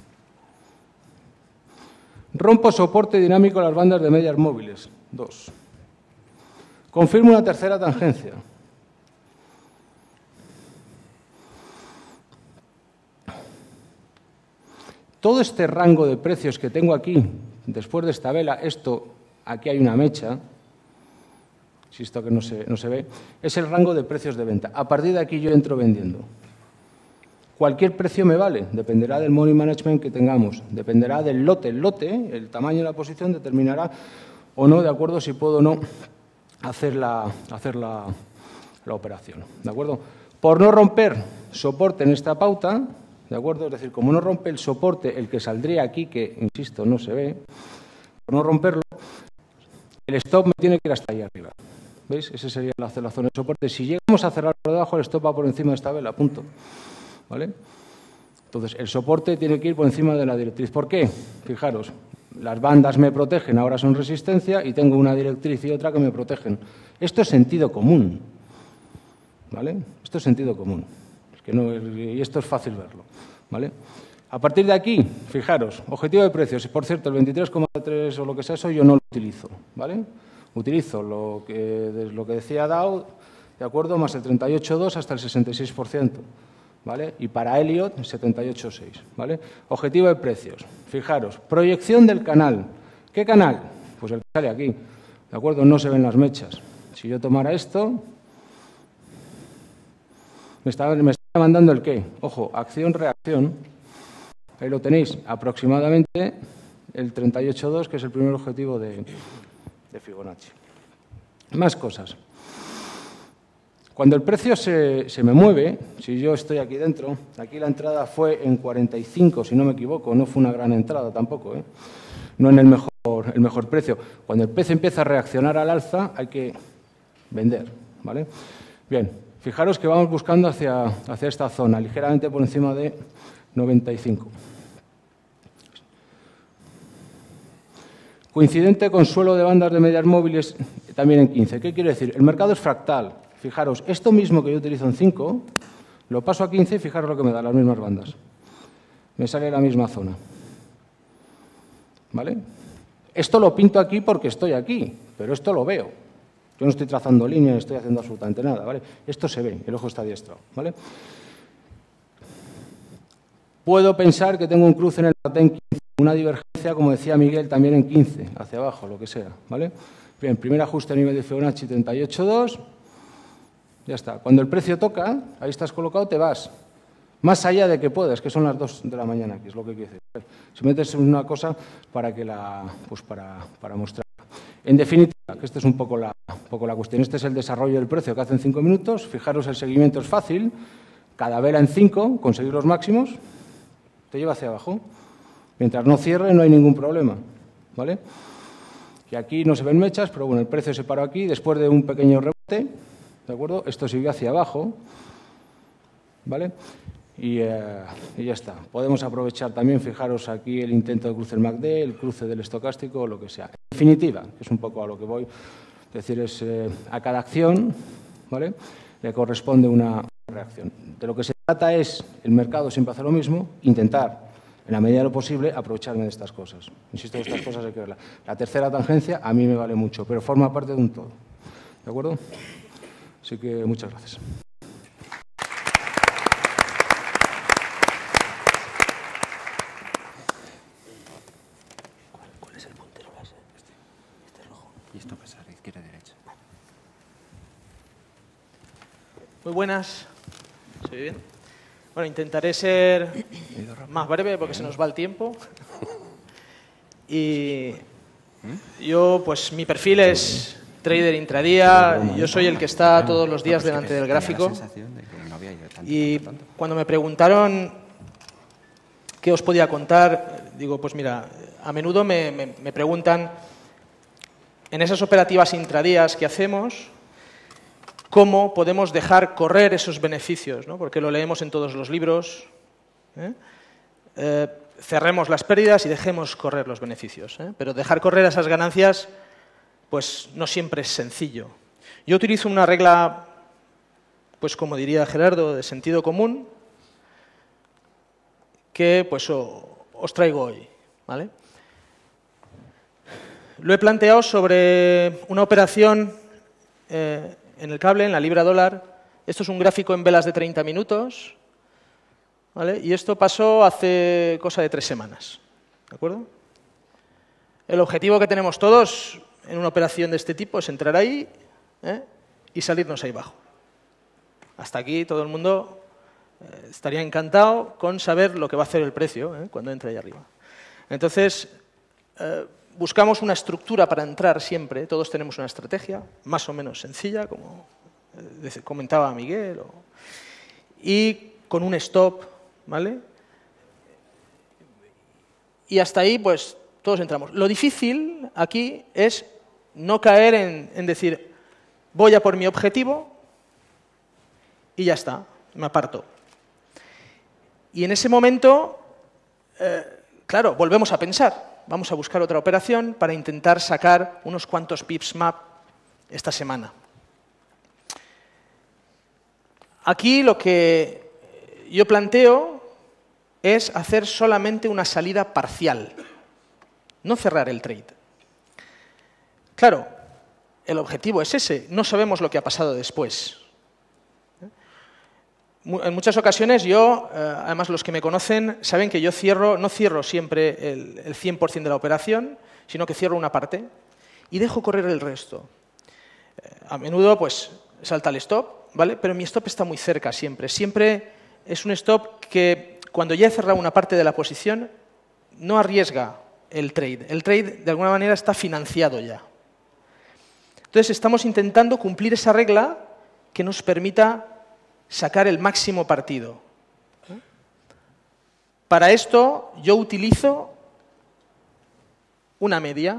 Rompo soporte dinámico a las bandas de medias móviles. 2. Confirmo una tercera tangencia. Todo este rango de precios que tengo aquí, después de esta vela, aquí hay una mecha, insisto que no se ve, es el rango de precios de venta. A partir de aquí yo entro vendiendo. Cualquier precio me vale, dependerá del money management que tengamos, dependerá del lote. El lote, el tamaño de la posición, determinará o no, de acuerdo, si puedo o no hacer la operación. ¿De acuerdo? Por no romper soporte en esta pauta, ¿de acuerdo? Es decir, como no rompe el soporte, el que saldría aquí, que, insisto, no se ve, por no romperlo, el stop me tiene que ir hasta ahí arriba. ¿Veis? Esa sería la zona de soporte. Si llegamos a cerrar por debajo, el stop va por encima de esta vela, punto. ¿Vale? Entonces, el soporte tiene que ir por encima de la directriz. ¿Por qué? Fijaros, las bandas me protegen, ahora son resistencia, y tengo una directriz y otra que me protegen. Esto es sentido común. ¿Vale? Esto es sentido común. Y esto es fácil verlo. ¿Vale? A partir de aquí, fijaros, objetivo de precios. Por cierto, el 23,3 o lo que sea, eso yo no lo utilizo. ¿Vale? Utilizo lo que decía Dow, ¿de acuerdo? Más el 38,2 hasta el 66%. ¿Vale? Y para Elliott, 78,6. ¿Vale? Objetivo de precios. Fijaros, proyección del canal. ¿Qué canal? Pues el que sale aquí. ¿De acuerdo? No se ven las mechas. Si yo tomara esto, me está mandando el qué. Ojo, acción-reacción. Ahí lo tenéis, aproximadamente el 38,2, que es el primer objetivo de Fibonacci. Más cosas. Cuando el precio se me mueve, si yo estoy aquí dentro, aquí la entrada fue en 45, si no me equivoco, no fue una gran entrada tampoco, no en el mejor precio. Cuando el precio empieza a reaccionar al alza, hay que vender, ¿vale? Bien, fijaros que vamos buscando hacia esta zona, ligeramente por encima de 95. Coincidente con suelo de bandas de medias móviles también en 15. ¿Qué quiere decir? El mercado es fractal. Fijaros, esto mismo que yo utilizo en 5, lo paso a 15 y fijaros lo que me da, las mismas bandas. Me sale la misma zona. ¿Vale? Esto lo pinto aquí porque estoy aquí, pero esto lo veo. Yo no estoy trazando líneas, no estoy haciendo absolutamente nada, ¿vale? Esto se ve, el ojo está adiestrado, ¿vale? Puedo pensar que tengo un cruce en el patrón en 15, una divergencia, como decía Miguel, también en 15, hacia abajo, lo que sea, ¿vale? Bien, primer ajuste a nivel de Fibonacci, 38,2. Ya está. Cuando el precio toca, ahí estás colocado, te vas. Más allá de que puedas, que son las 2 de la mañana, que es lo que quiere decir. Si metes una cosa para que para mostrar. En definitiva, que esta es un poco la cuestión. Este es el desarrollo del precio que hace en 5 minutos. Fijaros, el seguimiento es fácil. Cada vela en 5, conseguir los máximos, te lleva hacia abajo. Mientras no cierre, no hay ningún problema. ¿Vale? Y aquí no se ven mechas, pero bueno, el precio se paró aquí después de un pequeño rebote. ¿De acuerdo? Esto sigue hacia abajo, ¿vale? Y ya está. Podemos aprovechar también, fijaros aquí el intento de cruce del MACD, el cruce del estocástico o lo que sea. En definitiva, que es un poco a lo que voy, es decir, a cada acción, ¿vale?, le corresponde una reacción. De lo que se trata es, el mercado siempre hace lo mismo, intentar en la medida de lo posible, aprovecharme de estas cosas. Insisto, estas cosas hay que verlas. La tercera tangencia a mí me vale mucho, pero forma parte de un todo. ¿De acuerdo? Así que muchas gracias. ¿Cuál es el puntero láser? Este rojo. Y esto pasar, izquierda y derecha. Muy buenas. ¿Se oye bien? Bueno, intentaré ser más breve porque se nos va el tiempo. Y yo, pues mi perfil es trader intradía. Yo soy el que está todos los días delante del gráfico. Y cuando me preguntaron qué os podía contar, digo, pues mira, a menudo me preguntan en esas operativas intradías que hacemos, cómo podemos dejar correr esos beneficios, ¿no? Porque lo leemos en todos los libros. Cerremos las pérdidas y dejemos correr los beneficios. Pero dejar correr esas ganancias, pues no siempre es sencillo. Yo utilizo una regla, pues como diría Gerardo, de sentido común, que pues os traigo hoy, ¿vale? Lo he planteado sobre una operación en el cable, en la libra dólar. Esto es un gráfico en velas de 30 minutos, ¿vale? Y esto pasó hace cosa de 3 semanas, ¿de acuerdo? El objetivo que tenemos todos en una operación de este tipo es entrar ahí y salirnos ahí abajo. Hasta aquí todo el mundo estaría encantado con saber lo que va a hacer el precio cuando entre ahí arriba. Entonces, buscamos una estructura para entrar siempre. Todos tenemos una estrategia más o menos sencilla, como comentaba Miguel, y con un stop, ¿vale? Y hasta ahí, pues, todos entramos. Lo difícil aquí es no caer en decir, voy a por mi objetivo y ya está, me aparto. Y en ese momento, claro, volvemos a pensar. Vamos a buscar otra operación para intentar sacar unos cuantos pips más esta semana. Aquí lo que yo planteo es hacer solamente una salida parcial, no cerrar el trade. Claro, el objetivo es ese, no sabemos lo que ha pasado después. En muchas ocasiones yo, además los que me conocen, saben que yo no cierro siempre el 100% de la operación, sino que cierro una parte y dejo correr el resto. A menudo pues salta el stop, ¿vale? Pero mi stop está muy cerca siempre. Siempre es un stop que cuando ya he cerrado una parte de la posición no arriesga el trade. El trade de alguna manera está financiado ya. Entonces estamos intentando cumplir esa regla que nos permita sacar el máximo partido. Para esto yo utilizo una media.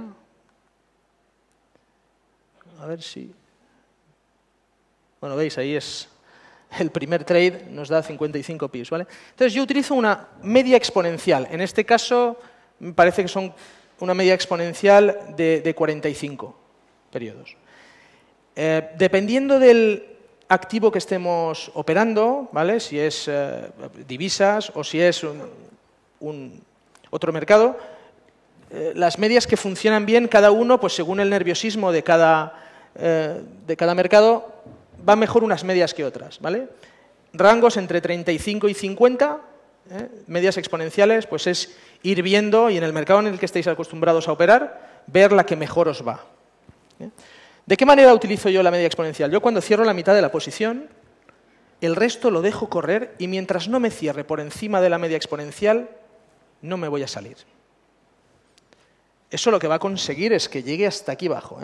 A ver si... Bueno, veis, ahí es el primer trade, nos da 55 pips, ¿vale? Entonces yo utilizo una media exponencial. En este caso me parece que son una media exponencial de 45 periodos. Dependiendo del activo que estemos operando, ¿vale? Si es divisas o si es otro mercado, las medias que funcionan bien, cada uno, pues según el nerviosismo de cada mercado, va mejor unas medias que otras, ¿vale? Rangos entre 35 y 50, medias exponenciales, pues es ir viendo, y en el mercado en el que estéis acostumbrados a operar, ver la que mejor os va. ¿De qué manera utilizo yo la media exponencial? Yo cuando cierro la mitad de la posición, el resto lo dejo correr y mientras no me cierre por encima de la media exponencial, no me voy a salir. Eso lo que va a conseguir es que llegue hasta aquí abajo,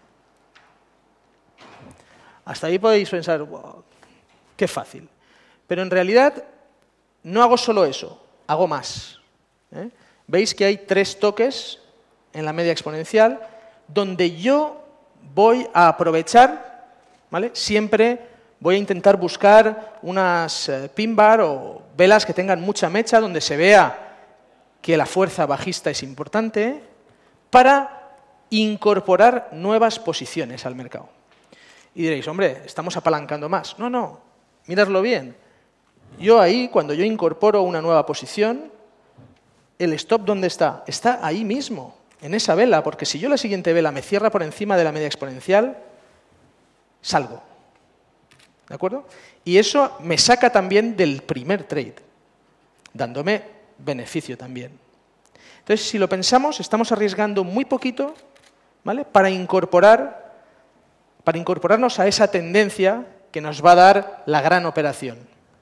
Hasta ahí podéis pensar, wow, qué fácil. Pero en realidad no hago solo eso, hago más. Veis que hay 3 toques en la media exponencial donde yo voy a aprovechar, ¿vale? Siempre voy a intentar buscar unas pin bar o velas que tengan mucha mecha, donde se vea que la fuerza bajista es importante, para incorporar nuevas posiciones al mercado. Y diréis, hombre, estamos apalancando más. No, no, miradlo bien. Yo ahí, cuando yo incorporo una nueva posición, ¿el stop dónde está? Está ahí mismo, en esa vela, porque si yo la siguiente vela me cierra por encima de la media exponencial, salgo. ¿De acuerdo? Y eso me saca también del primer trade, dándome beneficio también. Entonces, si lo pensamos, estamos arriesgando muy poquito, ¿vale?, para incorporarnos a esa tendencia que nos va a dar la gran operación.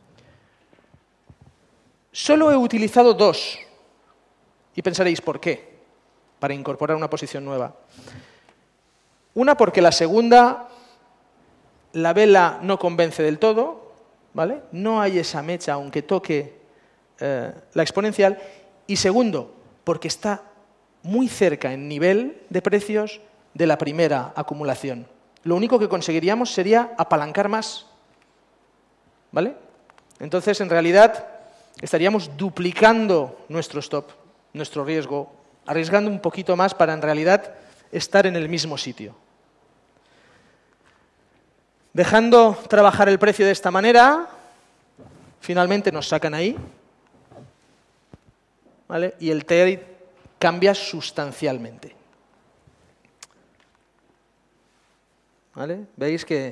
Solo he utilizado 2. Y pensaréis, ¿por qué? Para incorporar una posición nueva. Una, porque la segunda, la vela no convence del todo, ¿vale? No hay esa mecha, aunque toque la exponencial. Y segundo, porque está muy cerca en nivel de precios de la primera acumulación. Lo único que conseguiríamos sería apalancar más, ¿vale? Entonces, en realidad, estaríamos duplicando nuestro stop, nuestro riesgo, arriesgando un poquito más para, en realidad, estar en el mismo sitio. Dejando trabajar el precio de esta manera, finalmente nos sacan ahí, ¿vale? Y el trade cambia sustancialmente. ¿Vale? Veis que...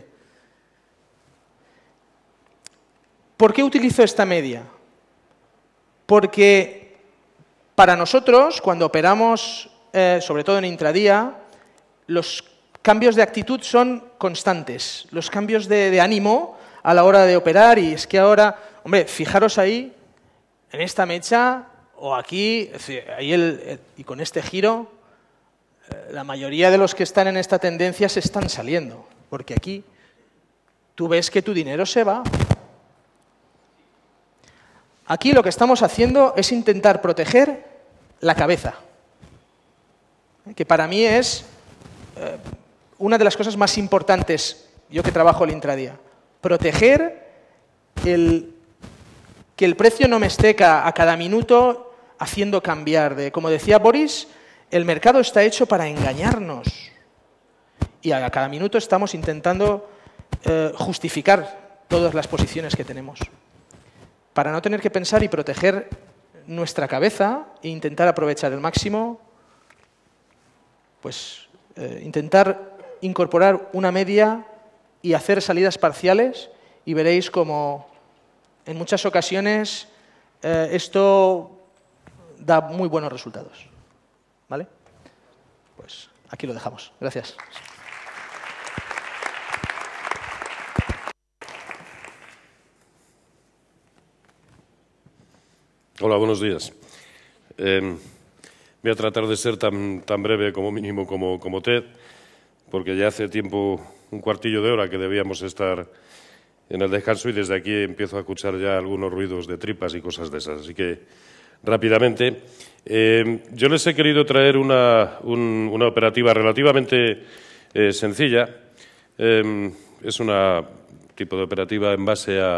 ¿Por qué utilizo esta media? Porque para nosotros, cuando operamos, sobre todo en intradía, los cambios de actitud son constantes. Los cambios de ánimo a la hora de operar, y es que ahora, hombre, fijaros ahí, en esta mecha, o aquí, ahí y con este giro, la mayoría de los que están en esta tendencia se están saliendo, porque aquí tú ves que tu dinero se va. Aquí lo que estamos haciendo es intentar proteger la cabeza, que para mí es una de las cosas más importantes, yo que trabajo el intradía. Proteger que el precio no me esté a cada minuto haciendo cambiar. Como decía Boris, el mercado está hecho para engañarnos. Y a cada minuto estamos intentando justificar todas las posiciones que tenemos. Para no tener que pensar y proteger nuestra cabeza e intentar aprovechar el máximo, pues intentar incorporar una media y hacer salidas parciales, y veréis como en muchas ocasiones esto da muy buenos resultados. ¿Vale? Pues aquí lo dejamos. Gracias. Hola, buenos días. Voy a tratar de ser tan breve como mínimo como Ted, porque ya hace tiempo, un cuartillo de hora, que debíamos estar en el descanso, y desde aquí empiezo a escuchar ya algunos ruidos de tripas y cosas de esas. Así que, rápidamente, yo les he querido traer una operativa relativamente sencilla. Es una tipo de operativa en base a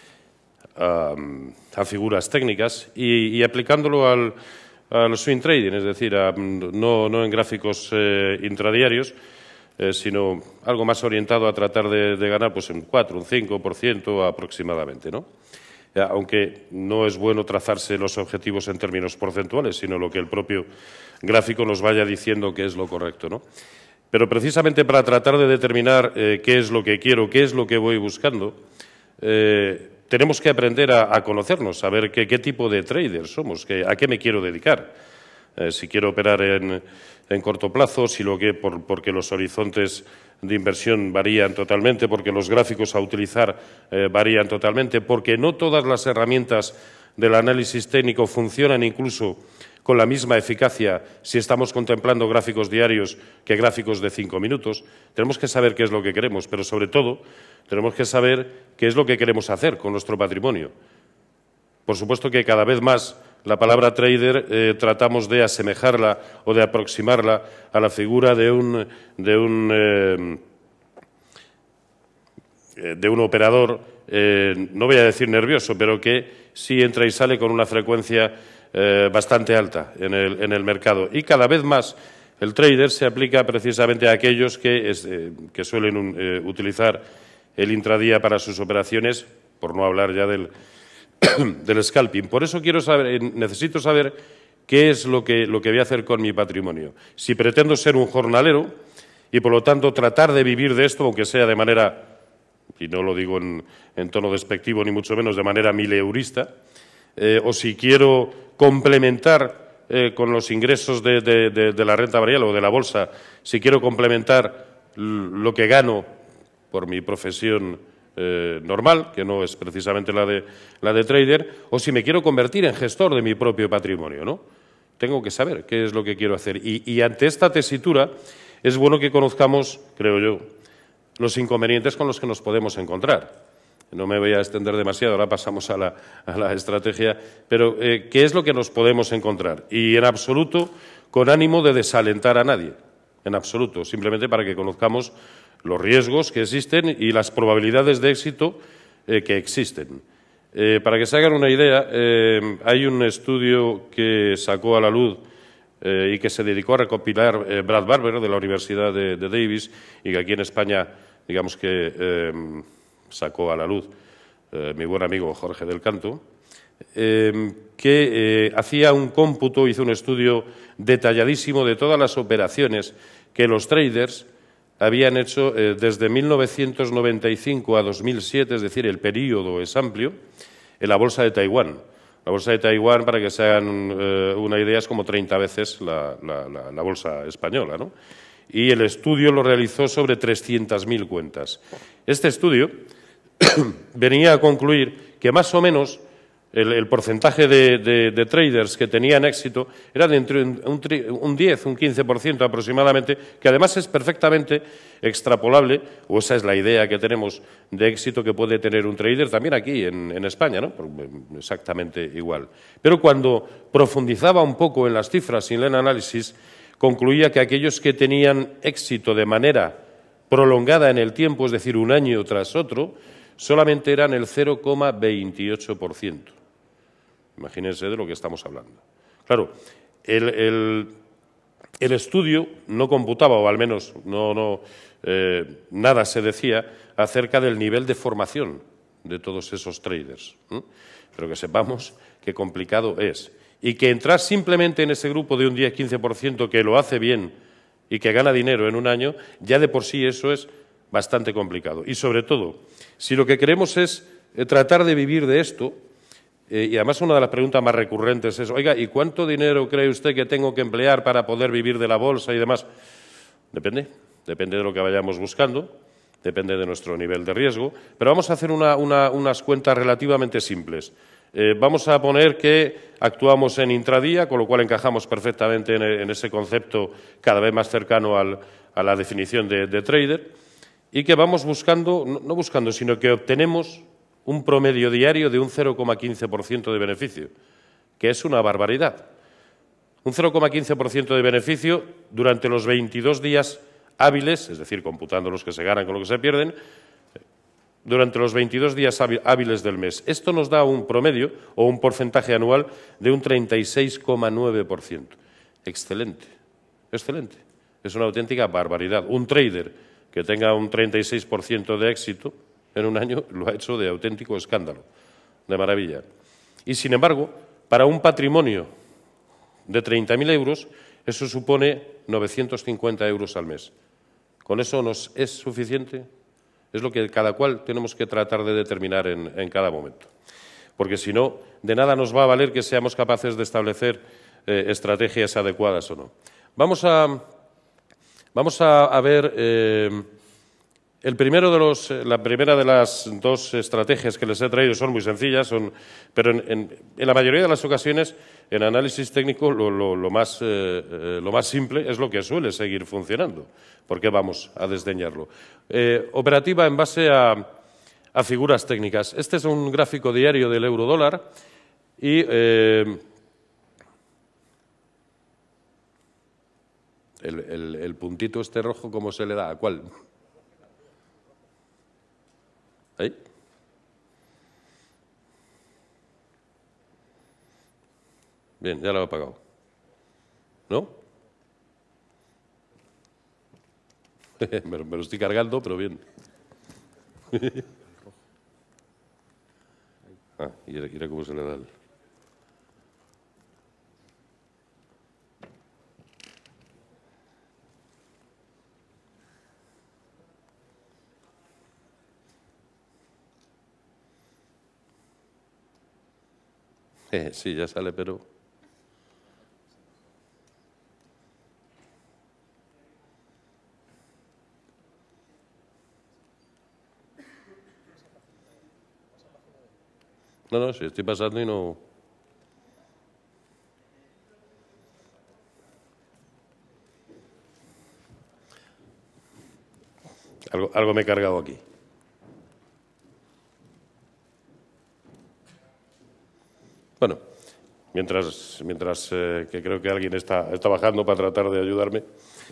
figuras técnicas y aplicándolo al swing trading, es decir, no en gráficos intradiarios, sino algo más orientado a tratar de ganar pues un 4, un 5% aproximadamente, ¿no? Aunque no es bueno trazarse los objetivos en términos porcentuales, sino lo que el propio gráfico nos vaya diciendo que es lo correcto, ¿no? Pero precisamente para tratar de determinar qué es lo que quiero, qué es lo que voy buscando, tenemos que aprender a conocernos, a ver qué tipo de traders somos, a qué me quiero dedicar. Si quiero operar en corto plazo, porque los horizontes de inversión varían totalmente, porque los gráficos a utilizar varían totalmente, porque no todas las herramientas del análisis técnico funcionan incluso con la misma eficacia si estamos contemplando gráficos diarios que gráficos de 5 minutos. Tenemos que saber qué es lo que queremos, pero sobre todo tenemos que saber qué es lo que queremos hacer con nuestro patrimonio. Por supuesto que cada vez más la palabra trader tratamos de asemejarla o de aproximarla a la figura de un operador, no voy a decir nervioso, pero que sí entra y sale con una frecuencia bastante alta en el mercado. Y cada vez más el trader se aplica precisamente a aquellos que suelen utilizar el intradía para sus operaciones, por no hablar ya del scalping. Por eso necesito saber ¿qué es lo que voy a hacer con mi patrimonio? Si pretendo ser un jornalero y, por lo tanto, tratar de vivir de esto, aunque sea de manera, y no lo digo en tono despectivo ni mucho menos, de manera mileurista, o si quiero complementar con los ingresos de la renta variable o de la bolsa, si quiero complementar lo que gano por mi profesión normal, que no es precisamente la de trader, o si me quiero convertir en gestor de mi propio patrimonio, ¿no? Tengo que saber qué es lo que quiero hacer. Y ante esta tesitura es bueno que conozcamos, creo yo, los inconvenientes con los que nos podemos encontrar. No me voy a extender demasiado, ahora pasamos a la estrategia, pero ¿qué es lo que nos podemos encontrar? Y en absoluto con ánimo de desalentar a nadie, en absoluto, simplemente para que conozcamos los riesgos que existen y las probabilidades de éxito que existen. Para que se hagan una idea, hay un estudio que sacó a la luz y que se dedicó a recopilar Brad Barber de la Universidad de Davis y que aquí en España, digamos que sacó a la luz mi buen amigo Jorge del Canto, que hacía un cómputo, hizo un estudio detalladísimo de todas las operaciones que los traders habían hecho desde 1995 a 2007, es decir, el período es amplio, en la bolsa de Taiwán. La bolsa de Taiwán, para que se hagan una idea, es como 30 veces la bolsa española, ¿no? Y el estudio lo realizó sobre 300.000 cuentas. Este estudio venía a concluir que más o menos el porcentaje de traders que tenían éxito era de entre un 10, un 15% aproximadamente, que además es perfectamente extrapolable, o esa es la idea que tenemos de éxito que puede tener un trader también aquí en España, ¿no? Exactamente igual. Pero cuando profundizaba un poco en las cifras y en el análisis, concluía que aquellos que tenían éxito de manera prolongada en el tiempo, es decir, un año tras otro, solamente eran el 0,28%. Imagínense de lo que estamos hablando. Claro, el estudio no computaba, o al menos nada se decía acerca del nivel de formación de todos esos traders. Pero que sepamos qué complicado es. Y que entrar simplemente en ese grupo de un 10-15% que lo hace bien y que gana dinero en un año, ya de por sí eso es bastante complicado. Y sobre todo, si lo que queremos es tratar de vivir de esto, y además una de las preguntas más recurrentes es, oiga, ¿y cuánto dinero cree usted que tengo que emplear para poder vivir de la bolsa y demás? Depende de lo que vayamos buscando, depende de nuestro nivel de riesgo, pero vamos a hacer unas cuentas relativamente simples. Vamos a poner que actuamos en intradía, con lo cual encajamos perfectamente en ese concepto cada vez más cercano a la definición de trader, y que vamos buscando, no buscando, sino que obtenemos un promedio diario de un 0,15% de beneficio, que es una barbaridad. Un 0,15% de beneficio durante los 22 días hábiles, es decir, computando los que se ganan con lo que se pierden, durante los 22 días hábiles del mes. Esto nos da un promedio o un porcentaje anual de un 36,9%. Excelente, excelente. Es una auténtica barbaridad. Un trader que tenga un 36% de éxito en un año lo ha hecho de auténtico escándalo, de maravilla. Y, sin embargo, para un patrimonio de 30.000 euros, eso supone 950 euros al mes. ¿Con eso nos es suficiente? Es lo que cada cual tenemos que tratar de determinar en cada momento. Porque si no, de nada nos va a valer que seamos capaces de establecer estrategias adecuadas o no. Vamos a ver la primera de las dos estrategias que les he traído son muy sencillas, pero en la mayoría de las ocasiones, en análisis técnico, lo más simple es lo que suele seguir funcionando. ¿Por qué vamos a desdeñarlo? Operativa en base a figuras técnicas. Este es un gráfico diario del euro-dólar y el puntito este rojo, ¿cómo se le da? ¿A cuál? ¿Ahí? Bien, ya lo he apagado. ¿No? me lo estoy cargando, pero bien. Y era cómo se le da Sí, ya sale, pero... No, sí, estoy pasando y no... Algo me he cargado aquí. Bueno, mientras que creo que alguien está bajando para tratar de ayudarme.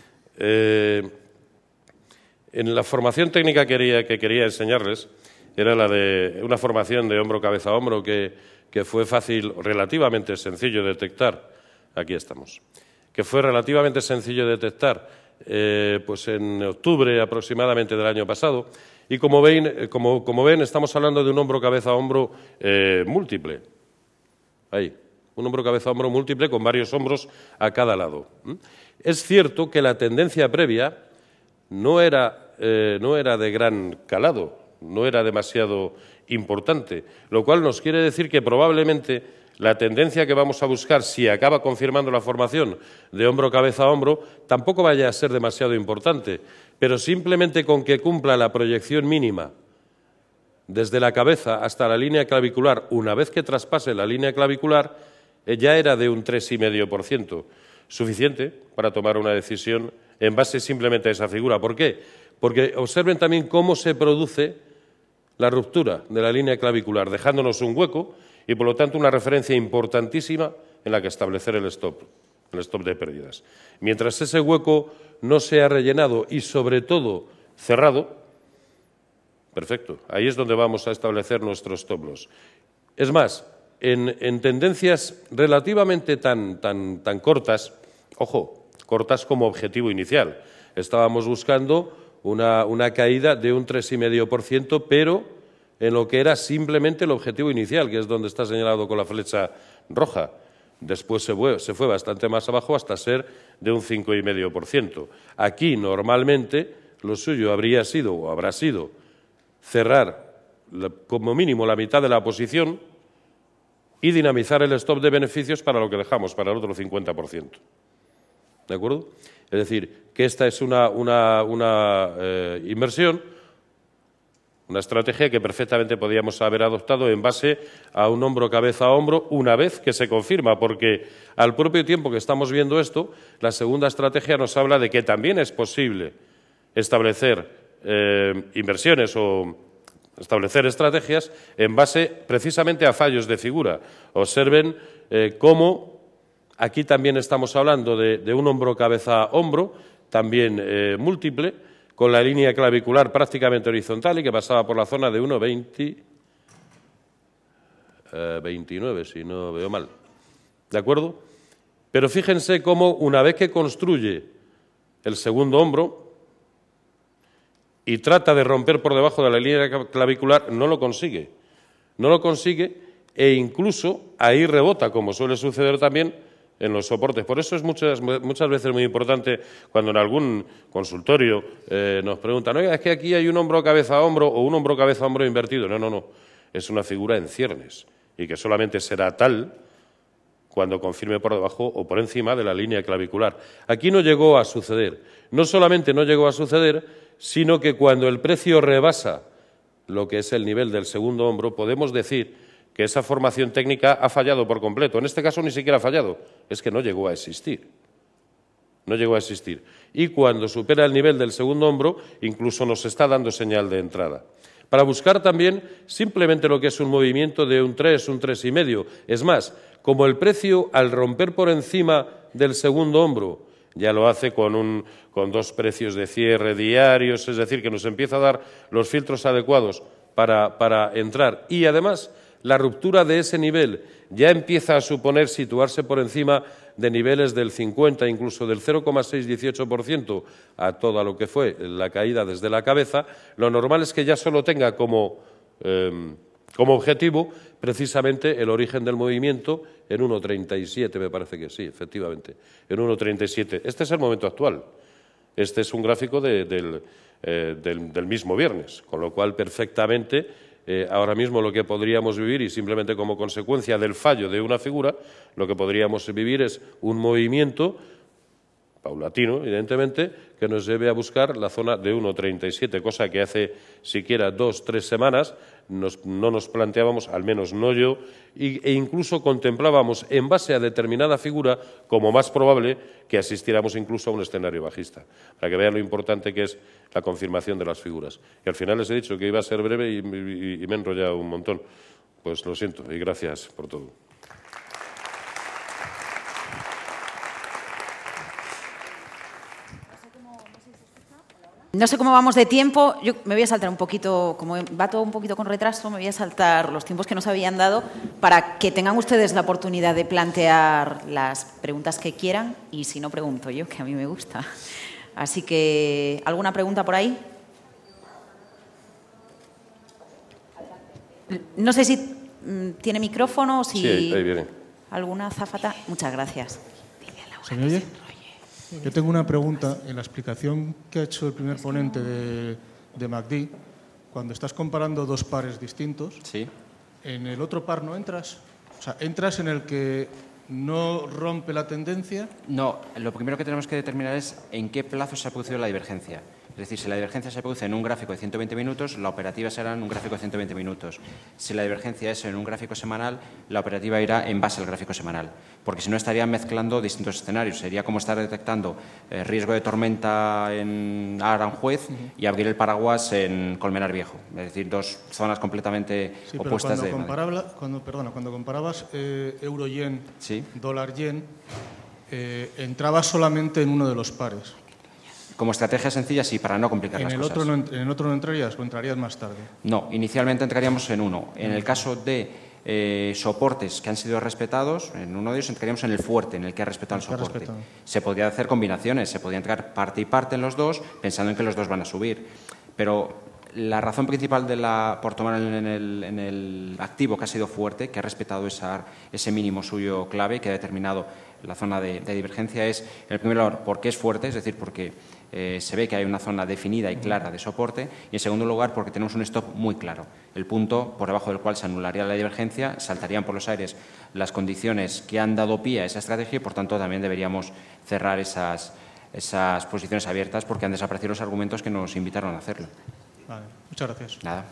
En la formación técnica que quería enseñarles era la de una formación de hombro, cabeza, hombro, que fue fácil, relativamente sencillo de detectar. Aquí estamos. Que fue relativamente sencillo de detectar pues en octubre aproximadamente del año pasado. Y como ven, estamos hablando de un hombro, cabeza, hombro múltiple. Ahí, un hombro, cabeza, hombro múltiple con varios hombros a cada lado. Es cierto que la tendencia previa no era de gran calado, no era demasiado importante, lo cual nos quiere decir que probablemente la tendencia que vamos a buscar, si acaba confirmando la formación de hombro, cabeza, hombro, tampoco vaya a ser demasiado importante, pero simplemente con que cumpla la proyección mínima desde la cabeza hasta la línea clavicular, una vez que traspase la línea clavicular, ya era de un 3,5%, suficiente para tomar una decisión en base simplemente a esa figura. ¿Por qué? Porque observen también cómo se produce la ruptura de la línea clavicular, dejándonos un hueco y, por lo tanto, una referencia importantísima en la que establecer el stop de pérdidas. Mientras ese hueco no sea rellenado y, sobre todo, cerrado, perfecto, ahí es donde vamos a establecer nuestros stop loss. Es más, en tendencias relativamente tan cortas, ojo, cortas como objetivo inicial, estábamos buscando una caída de un 3,5%, pero en lo que era simplemente el objetivo inicial, que es donde está señalado con la flecha roja. Después se fue bastante más abajo hasta ser de un 5,5%. Aquí, normalmente, lo suyo habría sido o habrá sido cerrar como mínimo la mitad de la posición y dinamizar el stop de beneficios para lo que dejamos, para el otro 50%. ¿De acuerdo? Es decir, que esta es una inversión, una estrategia que perfectamente podíamos haber adoptado en base a un hombro, cabeza, hombro, una vez que se confirma, porque al propio tiempo que estamos viendo esto, la segunda estrategia nos habla de que también es posible establecer inversiones o establecer estrategias en base precisamente a fallos de figura. Observen cómo aquí también estamos hablando de un hombro, cabeza, hombro, también múltiple, con la línea clavicular prácticamente horizontal y que pasaba por la zona de 1,29, si no veo mal. ¿De acuerdo? Pero fíjense cómo una vez que construye el segundo hombro y trata de romper por debajo de la línea clavicular, no lo consigue. No lo consigue e incluso ahí rebota, como suele suceder también en los soportes. Por eso es muchas veces muy importante cuando en algún consultorio nos preguntan, oiga, es que aquí hay un hombro, cabeza, hombro o un hombro, cabeza, hombro invertido. No. Es una figura en ciernes y que solamente será tal cuando confirme por debajo o por encima de la línea clavicular. Aquí no llegó a suceder. No solamente no llegó a suceder, sino que cuando el precio rebasa lo que es el nivel del segundo hombro, podemos decir que esa formación técnica ha fallado por completo. En este caso ni siquiera ha fallado, es que no llegó a existir. No llegó a existir. Y cuando supera el nivel del segundo hombro, incluso nos está dando señal de entrada. Para buscar también simplemente lo que es un movimiento de un 3, un 3,5. Es más, como el precio al romper por encima del segundo hombro ya lo hace con dos precios de cierre diarios, es decir, que nos empieza a dar los filtros adecuados para entrar. Y además, la ruptura de ese nivel ya empieza a suponer situarse por encima de niveles del 50, incluso del 0,618% a toda lo que fue la caída desde la cabeza. Lo normal es que ya solo tenga como objetivo precisamente el origen del movimiento en 1,37, me parece que sí, efectivamente, en 1,37. Este es el momento actual. Este es un gráfico del mismo viernes, con lo cual perfectamente ahora mismo lo que podríamos vivir, y simplemente como consecuencia del fallo de una figura, lo que podríamos vivir es un movimiento paulatino, evidentemente, que nos lleve a buscar la zona de 1,37, cosa que hace siquiera 2 o 3 semanas no nos planteábamos, al menos no yo, e incluso contemplábamos en base a determinada figura como más probable que asistiéramos incluso a un escenario bajista, para que vean lo importante que es la confirmación de las figuras. Y al final les he dicho que iba a ser breve y me he enrollado un montón. Pues lo siento y gracias por todo. No sé cómo vamos de tiempo. Yo me voy a saltar un poquito, como va todo un poquito con retraso, me voy a saltar los tiempos que nos habían dado para que tengan ustedes la oportunidad de plantear las preguntas que quieran y si no, pregunto yo, que a mí me gusta. Así que, ¿alguna pregunta por ahí? No sé si tiene micrófono o si... Sí, ahí viene. ¿Alguna azafata? Muchas gracias. ¿Se me oye? Yo tengo una pregunta. En la explicación que ha hecho el primer ponente de MACD, cuando estás comparando dos pares distintos, Sí. ¿en el otro par no entras? O sea, ¿entras en el que no rompe la tendencia? No, lo primero que tenemos que determinar es en qué plazo se ha producido la divergencia. Es decir, si la divergencia se produce en un gráfico de 120 minutos, la operativa será en un gráfico de 120 minutos. Si la divergencia es en un gráfico semanal, la operativa irá en base al gráfico semanal. Porque si no, estarían mezclando distintos escenarios. Sería como estar detectando riesgo de tormenta en Aranjuez y abrir el paraguas en Colmenar Viejo. Es decir, dos zonas completamente Sí, pero opuestas de Madrid. cuando comparabas euro-yen, Sí. dólar-yen, entrabas solamente en uno de los pares. Como estrategia sencilla, sí, para no complicar ¿En las el cosas. otro en el otro no entrarías o entrarías más tarde? No, inicialmente entraríamos en uno. En el caso de soportes que han sido respetados, en uno de ellos entraríamos en el fuerte, en el que ha respetado el El que ha soporte. respetado. Se podría hacer combinaciones, se podría entrar parte y parte en los dos, pensando en que los dos van a subir. Pero la razón principal por tomar en el activo que ha sido fuerte, que ha respetado ese mínimo suyo clave, que ha determinado la zona de divergencia, es, en el primer lugar, porque es fuerte, es decir, porque se ve que hay una zona definida y clara de soporte, y en segundo lugar porque tenemos un stop muy claro, el punto por debajo del cual se anularía la divergencia, saltarían por los aires las condiciones que han dado pie a esa estrategia y por tanto también deberíamos cerrar esas posiciones abiertas porque han desaparecido los argumentos que nos invitaron a hacerlo. Vale, muchas gracias. Nada.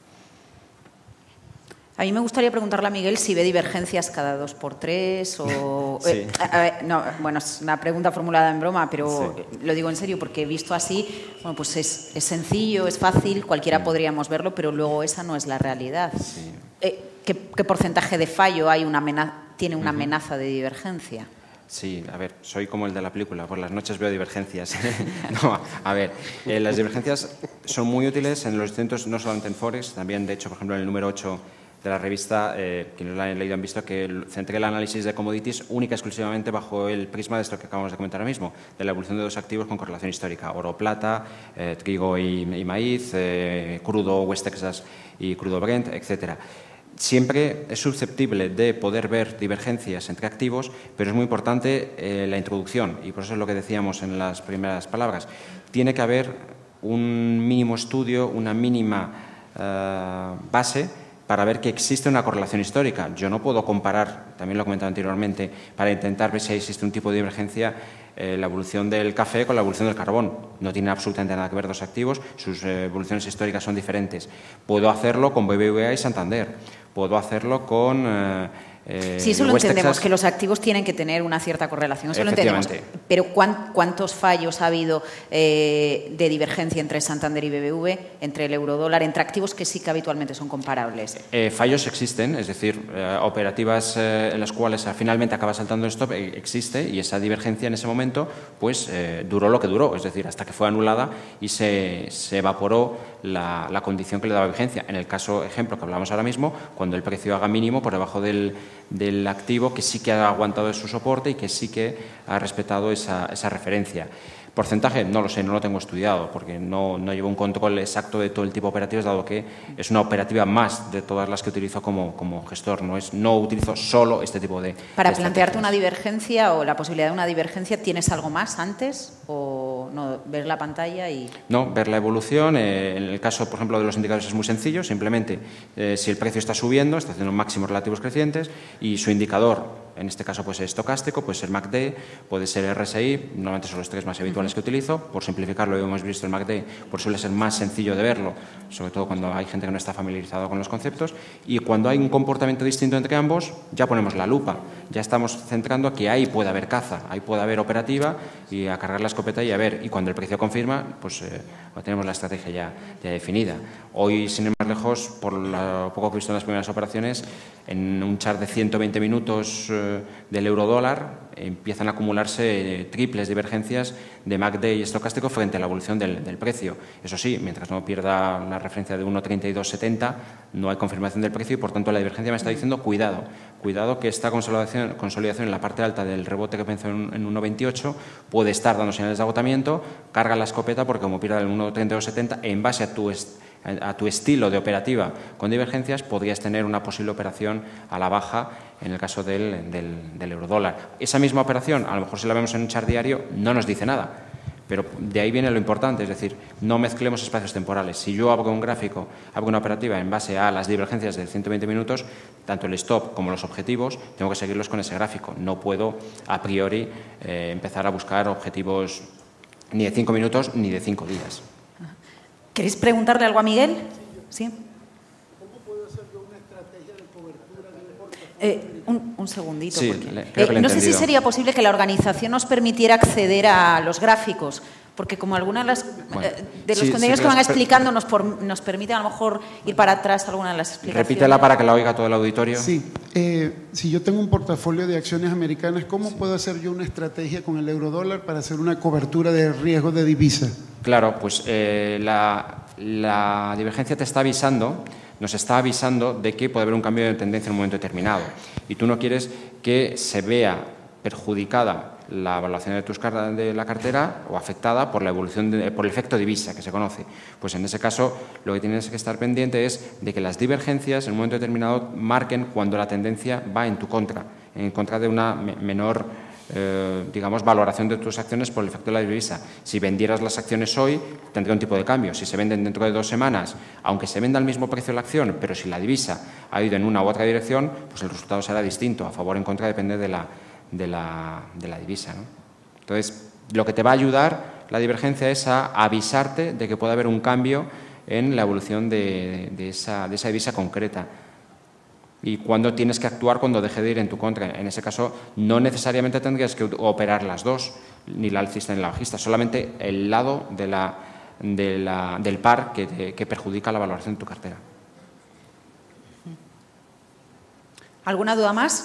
A mí me gustaría preguntarle a Miguel si ve divergencias cada 2x3 o... Sí. No, bueno, es una pregunta formulada en broma, pero Sí. lo digo en serio porque visto así, bueno, pues es sencillo, es fácil, cualquiera podríamos verlo, pero luego esa no es la realidad. Sí. ¿Qué porcentaje de fallo tiene una amenaza de divergencia? Sí, a ver, soy como el de la película, por las noches veo divergencias. No, a ver, las divergencias son muy útiles en los distintos, no solamente en Forex, también, de hecho, por ejemplo, en el número 8 de la revista, quienes lo han leído han visto que centré el análisis de commodities única y exclusivamente bajo el prisma de esto que acabamos de comentar ahora mismo, de la evolución de dos activos con correlación histórica, oro-plata, trigo y maíz, crudo West Texas y crudo Brent, etcétera. Siempre es susceptible de poder ver divergencias entre activos, pero es muy importante la introducción, y por eso es lo que decíamos en las primeras palabras. Tiene que haber un mínimo estudio, una mínima base para ver que existe una correlación histórica. Yo no puedo comparar, también lo he comentado anteriormente, para intentar ver si existe un tipo de divergencia, la evolución del café con la evolución del carbón. No tiene absolutamente nada que ver dos activos, sus evoluciones históricas son diferentes. Puedo hacerlo con BBVA y Santander, puedo hacerlo con... Sí, eso lo West entendemos, Texas. que los activos tienen que tener una cierta correlación, eso lo entendemos. Pero ¿cuántos fallos ha habido de divergencia entre Santander y BBV, entre el eurodólar, entre activos que sí que habitualmente son comparables? Fallos existen, es decir, operativas en las cuales finalmente acaba saltando el stop, existe, y esa divergencia en ese momento pues duró lo que duró, es decir, hasta que fue anulada y se evaporó la condición que le daba vigencia. En el caso, ejemplo, que hablamos ahora mismo, cuando el precio haga mínimo por debajo del activo que sí que ha aguantado su soporte y que sí que ha respetado esa referencia. Porcentaje, no lo sé, no lo tengo estudiado, porque no llevo un control exacto de todo el tipo de operativas, dado que es una operativa más de todas las que utilizo como gestor. No utilizo solo este tipo de Para plantearte una divergencia o la posibilidad de una divergencia, ¿tienes algo más antes o no? Ver la pantalla y... No, ver la evolución. En el caso, por ejemplo, de los indicadores es muy sencillo. Simplemente, si el precio está subiendo, está haciendo máximos relativos crecientes y su indicador, en este caso pues es estocástico, puede ser MACD, puede ser RSI, normalmente son los tres más habituales que utilizo. Por simplificarlo, hemos visto el MACD, pues suele ser más sencillo de verlo, sobre todo cuando hay gente que no está familiarizado con los conceptos. Y cuando hay un comportamiento distinto entre ambos, ya ponemos la lupa. Ya estamos centrando a que ahí puede haber caza, ahí puede haber operativa y a cargar la escopeta y a ver. Y cuando el precio confirma, pues tenemos la estrategia ya definida. Hoy, sin ir más lejos, por lo poco que he visto en las primeras operaciones, en un chart de 120 minutos del euro-dólar empiezan a acumularse triples divergencias de MACD y estocástico frente a la evolución del precio. Eso sí, mientras no pierda la referencia de 1,3270, no hay confirmación del precio y, por tanto, la divergencia me está diciendo cuidado que esta consolidación en la parte alta del rebote que pensó en 1,28 puede estar dando señales de agotamiento, carga la escopeta porque como pierda el 1,3270, en base a tu estilo de operativa con divergencias, podrías tener una posible operación a la baja en el caso del eurodólar. Esa misma operación, a lo mejor si la vemos en un chart diario, no nos dice nada. Pero de ahí viene lo importante, es decir, no mezclemos espacios temporales. Si yo abro un gráfico, abro una operativa en base a las divergencias de 120 minutos, tanto el stop como los objetivos, tengo que seguirlos con ese gráfico. No puedo, a priori, empezar a buscar objetivos ni de 5 minutos ni de 5 días. ¿Queréis preguntarle algo a Miguel? Sí. ¿Cómo puedo hacer yo una estrategia de cobertura de un portafolio? Un segundito. Sí, porque, creo que lo he no sé si entendido. sería posible que la organización nos permitiera acceder a los gráficos, porque como algunas de los contenidos que van explicando nos permiten a lo mejor ir para atrás algunas de las explicaciones. Repítela para que la oiga todo el auditorio. Sí. Si yo tengo un portafolio de acciones americanas, ¿cómo puedo hacer yo una estrategia con el eurodólar para hacer una cobertura de riesgo de divisa? Claro, pues la divergencia te está avisando, nos está avisando de que puede haber un cambio de tendencia en un momento determinado. Y tú no quieres que se vea perjudicada la evaluación de la cartera o afectada por la evolución por el efecto divisa que se conoce. Pues en ese caso lo que tienes que estar pendiente es de que las divergencias en un momento determinado marquen cuando la tendencia va en tu contra, en contra de una menor digamos, valoración de tus acciones por el efecto de la divisa. Si vendieras las acciones hoy, tendría un tipo de cambio. Si se venden dentro de 2 semanas, aunque se venda al mismo precio la acción, pero si la divisa ha ido en una u otra dirección, pues el resultado será distinto. A favor o en contra depende de la divisa, ¿no? Entonces, lo que te va a ayudar la divergencia es a avisarte de que puede haber un cambio en la evolución de esa divisa concreta. Y cuando tienes que actuar cuando deje de ir en tu contra. En ese caso, no necesariamente tendrías que operar las dos, ni la alcista ni la bajista, solamente el lado del par que perjudica la valoración de tu cartera. ¿Alguna duda más?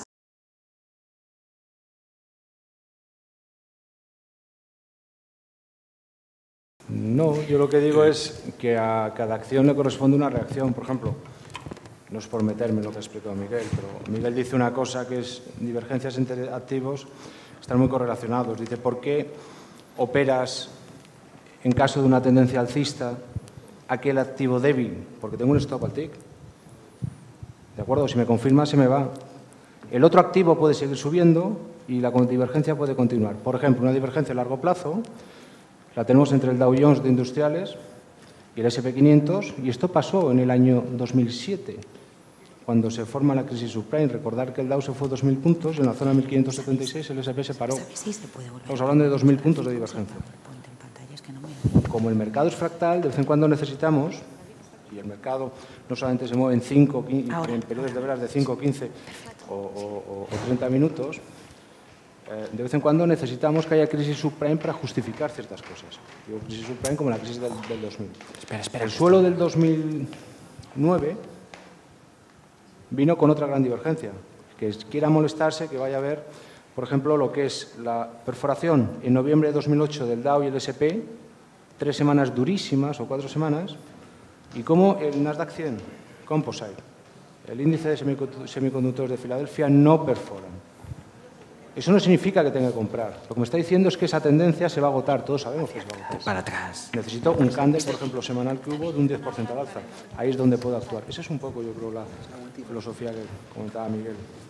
No, yo lo que digo es que a cada acción le corresponde una reacción. Por ejemplo, no es por meterme en lo que ha explicado Miguel, pero Miguel dice una cosa que es divergencias entre activos están muy correlacionados. Dice, ¿por qué operas en caso de una tendencia alcista aquel activo débil? Porque tengo un stop al tick. ¿De acuerdo? Si me confirma, se me va. El otro activo puede seguir subiendo y la divergencia puede continuar. Por ejemplo, una divergencia a largo plazo la tenemos entre el Dow Jones de industriales y el S&P 500, y esto pasó en el año 2007, cuando se forma la crisis subprime. Recordar que el Dow se fue 2.000 puntos, en la zona 1.576 el S&P se paró. Estamos hablando de 2.000 puntos de divergencia. Como el mercado es fractal, de vez en cuando necesitamos, y el mercado no solamente se mueve en 5, en periodos de velas de 5, 15 o 30 minutos, de vez en cuando necesitamos que haya crisis subprime para justificar ciertas cosas. Digo, crisis subprime como la crisis del 2000. Espera. El suelo del 2009 vino con otra gran divergencia. Que quiera molestarse, que vaya a ver, por ejemplo, lo que es la perforación en noviembre de 2008 del Dow y el S&P, 3 semanas durísimas o 4 semanas, y cómo el Nasdaq 100 Composite, el índice de semiconductores de Filadelfia, no perforan. Eso no significa que tenga que comprar. Lo que me está diciendo es que esa tendencia se va a agotar. Todos sabemos que se va a agotar. Para atrás. Necesito un candle, por ejemplo, semanal que hubo de un 10% al alza. Ahí es donde puedo actuar. Esa es un poco, yo creo, la filosofía que comentaba Miguel.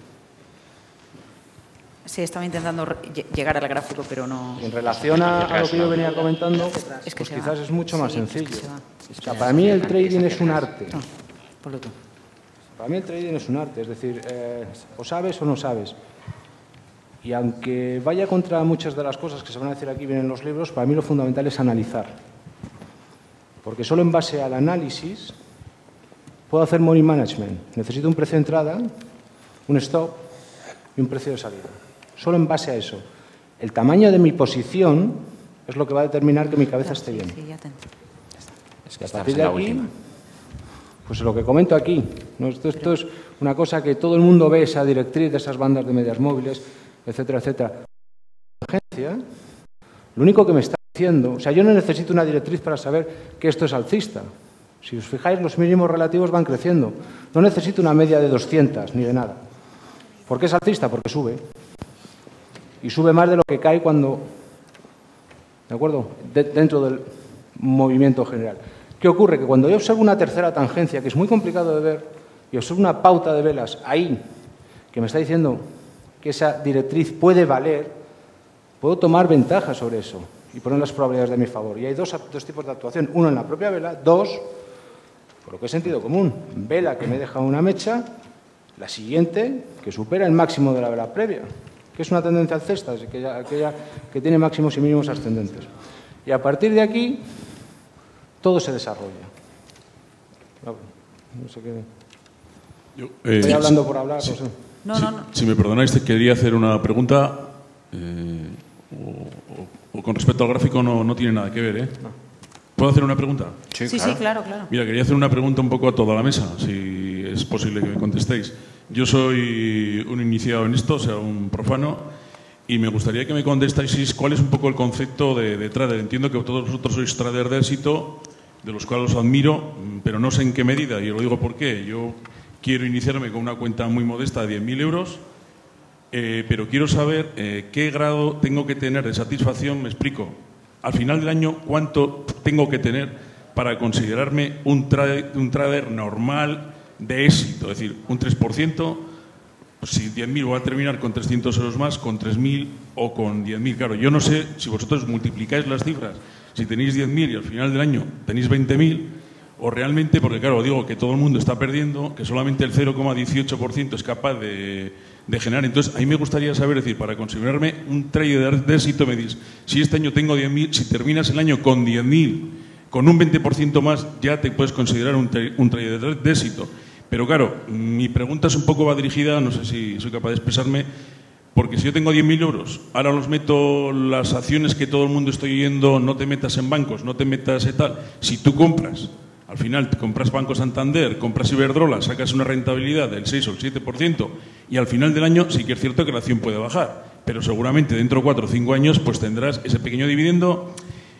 Sí, estaba intentando llegar al gráfico, pero no... En relación a lo que yo venía comentando, pues quizás es mucho más sencillo. O sea, para mí el trading es un arte. Ponlo tú. Para mí el trading es un arte, es decir, o sabes o no sabes. Y aunque vaya contra muchas de las cosas que se van a decir aquí bien en los libros, para mí lo fundamental es analizar. Porque solo en base al análisis puedo hacer money management. Necesito un precio de entrada, un stop y un precio de salida. Solo en base a eso. El tamaño de mi posición es lo que va a determinar que mi cabeza esté bien. Sí, ya te entiendo. Es que A estás partir en de la aquí, última. pues lo que comento aquí, ¿no? Esto es una cosa que todo el mundo ve, esa directriz de esas bandas de medias móviles, etcétera, etcétera. La agencia, lo único que me está diciendo, o sea, yo no necesito una directriz para saber que esto es alcista. Si os fijáis, los mínimos relativos van creciendo. No necesito una media de 200 ni de nada. ¿Por qué es alcista? Porque sube. Y sube más de lo que cae cuando, ¿de acuerdo? Dentro del movimiento general. ¿Qué ocurre? Que cuando yo observo una tercera tangencia, que es muy complicado de ver, y observo una pauta de velas ahí, que me está diciendo que esa directriz puede valer, puedo tomar ventaja sobre eso y poner las probabilidades de mi favor. Y hay dos tipos de actuación. Uno en la propia vela, dos, por lo que es sentido común. Vela que me deja una mecha, la siguiente que supera el máximo de la vela previa, que es una tendencia alcista, aquella que tiene máximos y mínimos ascendentes. Y a partir de aquí, todo se desarrolla. No sé qué... Estoy hablando por hablar, no sé. No. Si me perdonáis, te quería hacer una pregunta, o con respecto al gráfico no tiene nada que ver, ¿eh? ¿Puedo hacer una pregunta? Sí, claro. Mira, quería hacer una pregunta un poco a toda la mesa, si es posible que me contestéis. Yo soy un iniciado en esto, o sea, un profano, y me gustaría que me contestáis cuál es un poco el concepto de trader. Entiendo que todos vosotros sois traders de éxito, de los cuales os admiro, pero no sé en qué medida, y os lo digo por qué. Yo quiero iniciarme con una cuenta muy modesta de 10.000 euros, pero quiero saber qué grado tengo que tener de satisfacción, me explico. Al final del año, ¿cuánto tengo que tener para considerarme un trader normal de éxito? Es decir, un 3%, pues si 10.000 voy a terminar con 300 euros más, con 3.000 o con 10.000. Claro, yo no sé si vosotros multiplicáis las cifras, si tenéis 10.000 y al final del año tenéis 20.000, o realmente, porque claro, digo que todo el mundo está perdiendo, que solamente el 0,18% es capaz de generar. Entonces, a mí me gustaría saber, es decir, para considerarme un trader de éxito, me dices, si este año tengo 10.000, si terminas el año con 10.000, con un 20% más, ya te puedes considerar un trader de éxito. Pero claro, mi pregunta es un poco va dirigida, no sé si soy capaz de expresarme, porque si yo tengo 10.000 euros, ahora los meto las acciones que todo el mundo estoy oyendo, no te metas en bancos, no te metas en tal. Si tú compras, al final te compras Banco Santander, compras Iberdrola, sacas una rentabilidad del 6 o el 7%, y al final del año sí que es cierto que la acción puede bajar, pero seguramente dentro de 4 o 5 años pues tendrás ese pequeño dividendo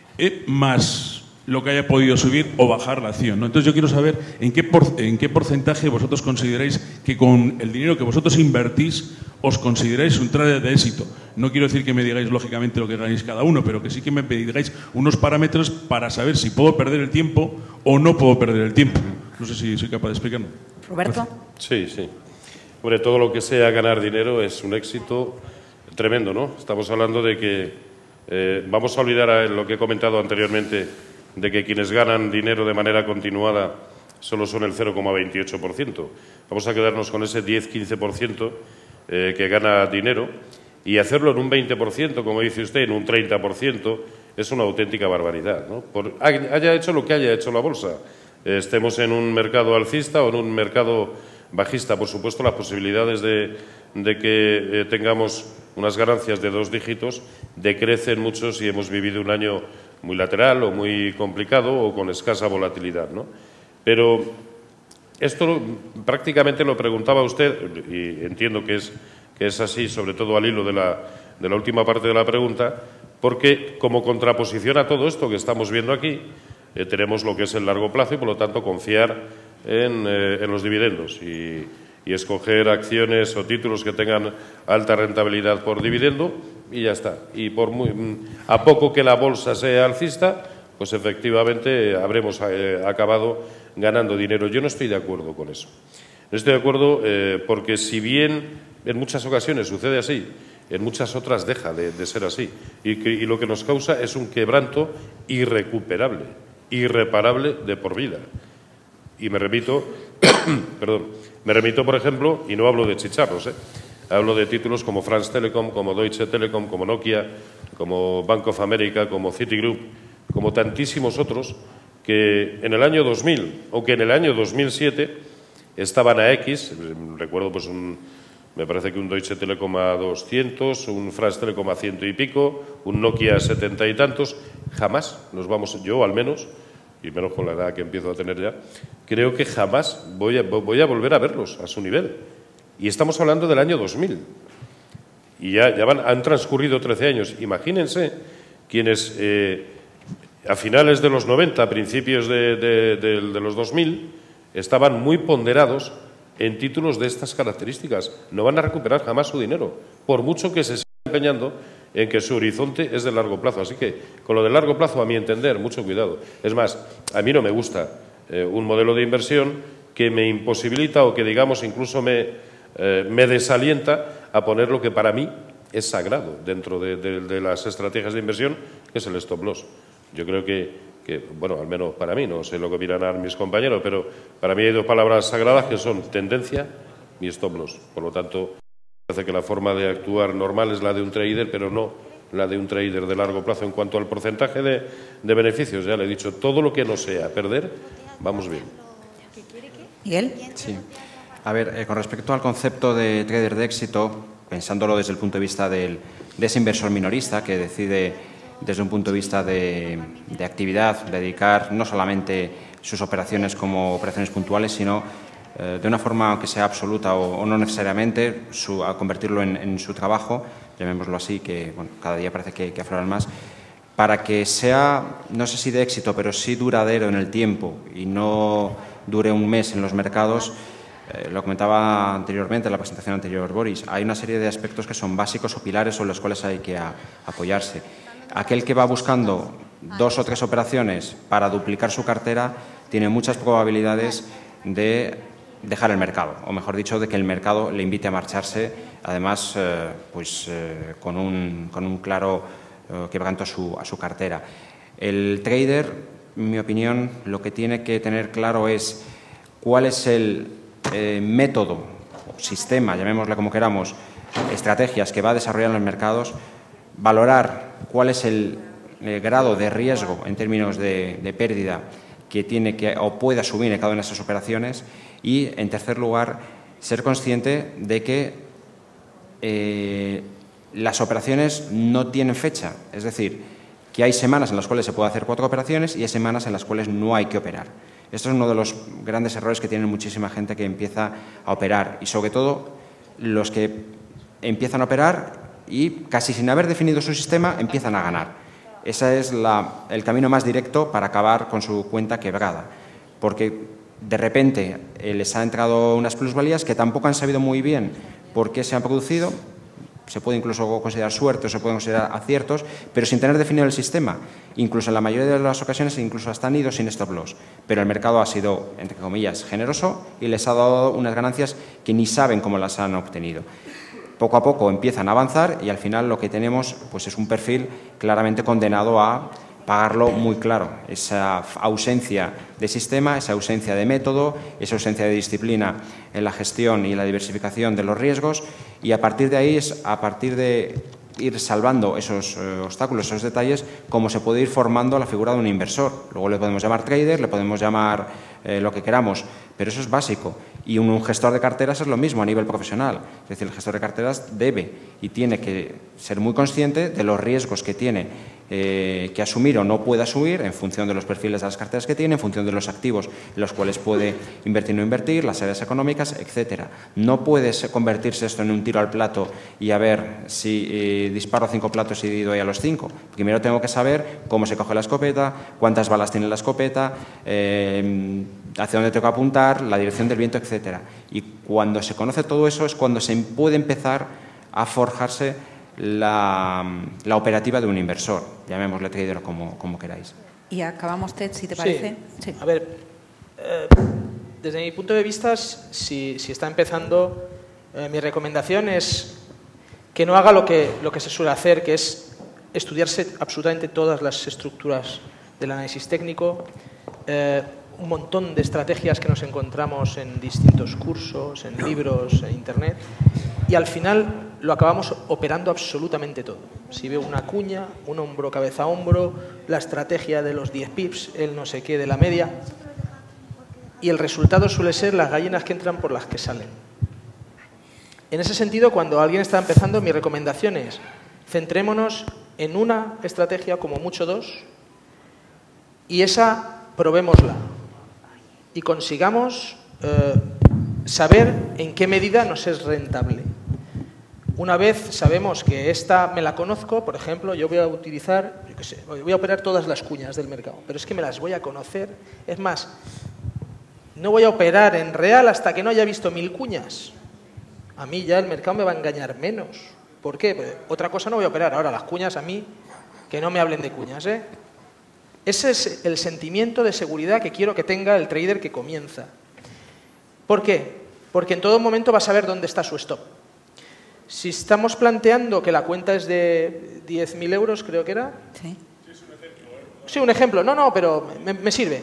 más lo que haya podido subir o bajar la acción, ¿no? Entonces yo quiero saber en qué porcentaje vosotros consideráis que con el dinero que vosotros invertís os consideráis un trader de éxito. No quiero decir que me digáis lógicamente lo que ganéis cada uno, pero que sí que me digáis unos parámetros para saber si puedo perder el tiempo o no puedo perder el tiempo. No sé si soy capaz de explicarlo. Roberto. Sí. Hombre, todo lo que sea ganar dinero es un éxito tremendo, ¿no? Estamos hablando de que vamos a olvidar lo que he comentado anteriormente, de que quienes ganan dinero de manera continuada solo son el 0,28%. Vamos a quedarnos con ese 10-15% que gana dinero, y hacerlo en un 20%, como dice usted, en un 30%, es una auténtica barbaridad, ¿no? Haya hecho lo que haya hecho la bolsa, estemos en un mercado alcista o en un mercado bajista. Por supuesto, las posibilidades de que tengamos unas ganancias de 2 dígitos decrecen mucho si hemos vivido un año muy lateral o muy complicado o con escasa volatilidad, ¿no? Pero esto prácticamente lo preguntaba usted, y entiendo que es así, sobre todo al hilo de la última parte de la pregunta, porque como contraposición a todo esto que estamos viendo aquí, tenemos lo que es el largo plazo y, por lo tanto, confiar en los dividendos. Y y escoger acciones o títulos que tengan alta rentabilidad por dividendo y ya está. Y a poco que la bolsa sea alcista, pues efectivamente habremos acabado ganando dinero. Yo no estoy de acuerdo con eso. No estoy de acuerdo porque si bien en muchas ocasiones sucede así, en muchas otras deja de ser así. Y lo que nos causa es un quebranto irrecuperable, irreparable de por vida. Y me remito, por ejemplo, y no hablo de chicharros, hablo de títulos como France Telecom, como Deutsche Telekom, como Nokia, como Bank of America, como Citigroup, como tantísimos otros que en el año 2000 o que en el año 2007 estaban a X, recuerdo pues me parece que un Deutsche Telekom a 200, un France Telecom a 100 y pico, un Nokia a 70 y tantos, jamás nos vamos, yo al menos, y menos con la edad que empiezo a tener ya, creo que jamás voy a volver a verlos a su nivel. Y estamos hablando del año 2000. Y han transcurrido 13 años. Imagínense quienes a finales de los 90, a principios de los 2000, estaban muy ponderados en títulos de estas características. No van a recuperar jamás su dinero, por mucho que se sigan empeñando en que su horizonte es de largo plazo. Así que, con lo de largo plazo, a mi entender, mucho cuidado. Es más, a mí no me gusta un modelo de inversión que me imposibilita o que, digamos, incluso me desalienta a poner lo que para mí es sagrado dentro de las estrategias de inversión, que es el stop loss. Yo creo que, bueno, al menos para mí, no sé lo que opinan mis compañeros, pero para mí hay dos palabras sagradas que son tendencia y stop loss. Por lo tanto, parece que la forma de actuar normal es la de un trader, pero no la de un trader de largo plazo. En cuanto al porcentaje de beneficios, ya le he dicho, todo lo que no sea perder, vamos bien. ¿Miguel? Sí. A ver, con respecto al concepto de trader de éxito, pensándolo desde el punto de vista de ese inversor minorista que decide desde un punto de vista de actividad dedicar no solamente sus operaciones como operaciones puntuales, sino de una forma, aunque sea absoluta o no necesariamente, a convertirlo en su trabajo, llamémoslo así, que bueno, cada día parece que afloran más, para que sea, no sé si de éxito, pero sí duradero en el tiempo y no dure un mes en los mercados. Lo comentaba anteriormente en la presentación anterior, Boris, hay una serie de aspectos que son básicos o pilares sobre los cuales hay que apoyarse. Aquel que va buscando 2 o 3 operaciones para duplicar su cartera tiene muchas probabilidades de dejar el mercado, o mejor dicho, de que el mercado le invite a marcharse, además con un claro quebranto a su cartera. El trader, en mi opinión, lo que tiene que tener claro es cuál es el método, sistema, llamémosle como queramos, estrategias que va a desarrollar en los mercados, valorar cuál es el grado de riesgo en términos de pérdida que tiene o puede asumir en cada una de esas operaciones y, en tercer lugar, ser consciente de que las operaciones no tienen fecha, es decir, que hay semanas en las cuales se puede hacer 4 operaciones y hay semanas en las cuales no hay que operar. Esto es uno de los grandes errores que tiene muchísima gente que empieza a operar y, sobre todo, los que empiezan a operar y, casi sin haber definido su sistema, empiezan a ganar. Ese es el camino más directo para acabar con su cuenta quebrada, porque de repente les ha entrado unas plusvalías que tampoco han sabido muy bien por qué se han producido. Se puede incluso considerar suerte o se pueden considerar aciertos, pero sin tener definido el sistema. Incluso en la mayoría de las ocasiones incluso hasta han ido sin stop loss. Pero el mercado ha sido, entre comillas, generoso y les ha dado unas ganancias que ni saben cómo las han obtenido. Poco a poco empiezan a avanzar y al final lo que tenemos pues es un perfil claramente condenado a pagarlo muy claro. Esa ausencia de sistema, esa ausencia de método, esa ausencia de disciplina en la gestión y la diversificación de los riesgos, y a partir de ahí es a partir de ir salvando esos obstáculos, esos detalles, cómo se puede ir formando la figura de un inversor. Luego le podemos llamar trader, le podemos llamar lo que queramos, pero eso es básico. Y un gestor de carteras es lo mismo a nivel profesional. Es decir, el gestor de carteras debe y tiene que ser muy consciente de los riesgos que tiene que asumir o no puede asumir en función de los perfiles de las carteras que tiene, en función de los activos en los cuales puede invertir o no invertir, las áreas económicas, etcétera. No puede convertirse esto en un tiro al plato y a ver si disparo 5 platos y doy a los 5. Primero tengo que saber cómo se coge la escopeta, cuántas balas tiene la escopeta, hacia dónde tengo que apuntar, la dirección del viento, etcétera. Y cuando se conoce todo eso es cuando se puede empezar a forjarse la operativa de un inversor, llamémosle trader como queráis. Y acabamos, Ted, si te parece. Sí. A ver, desde mi punto de vista, si está empezando, mi recomendación es que no haga lo que se suele hacer, que es estudiarse absolutamente todas las estructuras del análisis técnico, un montón de estrategias que nos encontramos en distintos cursos, en libros, en Internet, y al final lo acabamos operando absolutamente todo. Si veo una cuña, un hombro, cabeza, hombro, la estrategia de los 10 pips, el no sé qué de la media, y el resultado suele ser las gallinas que entran por las que salen. En ese sentido, cuando alguien está empezando, mi recomendación es centrémonos en una estrategia, como mucho dos, y esa probémosla y consigamos saber en qué medida nos es rentable. Una vez sabemos que esta me la conozco, por ejemplo, yo voy a utilizar, yo qué sé, voy a operar todas las cuñas del mercado, pero es que me las voy a conocer. Es más, no voy a operar en real hasta que no haya visto 1000 cuñas. A mí ya el mercado me va a engañar menos. ¿Por qué? Pues otra cosa no voy a operar. Ahora, las cuñas a mí, que no me hablen de cuñas, ¿eh? Ese es el sentimiento de seguridad que quiero que tenga el trader que comienza. ¿Por qué? Porque en todo momento va a saber dónde está su stop. Si estamos planteando que la cuenta es de 10.000 euros, creo que era. Sí. Sí, un ejemplo. No, pero me sirve.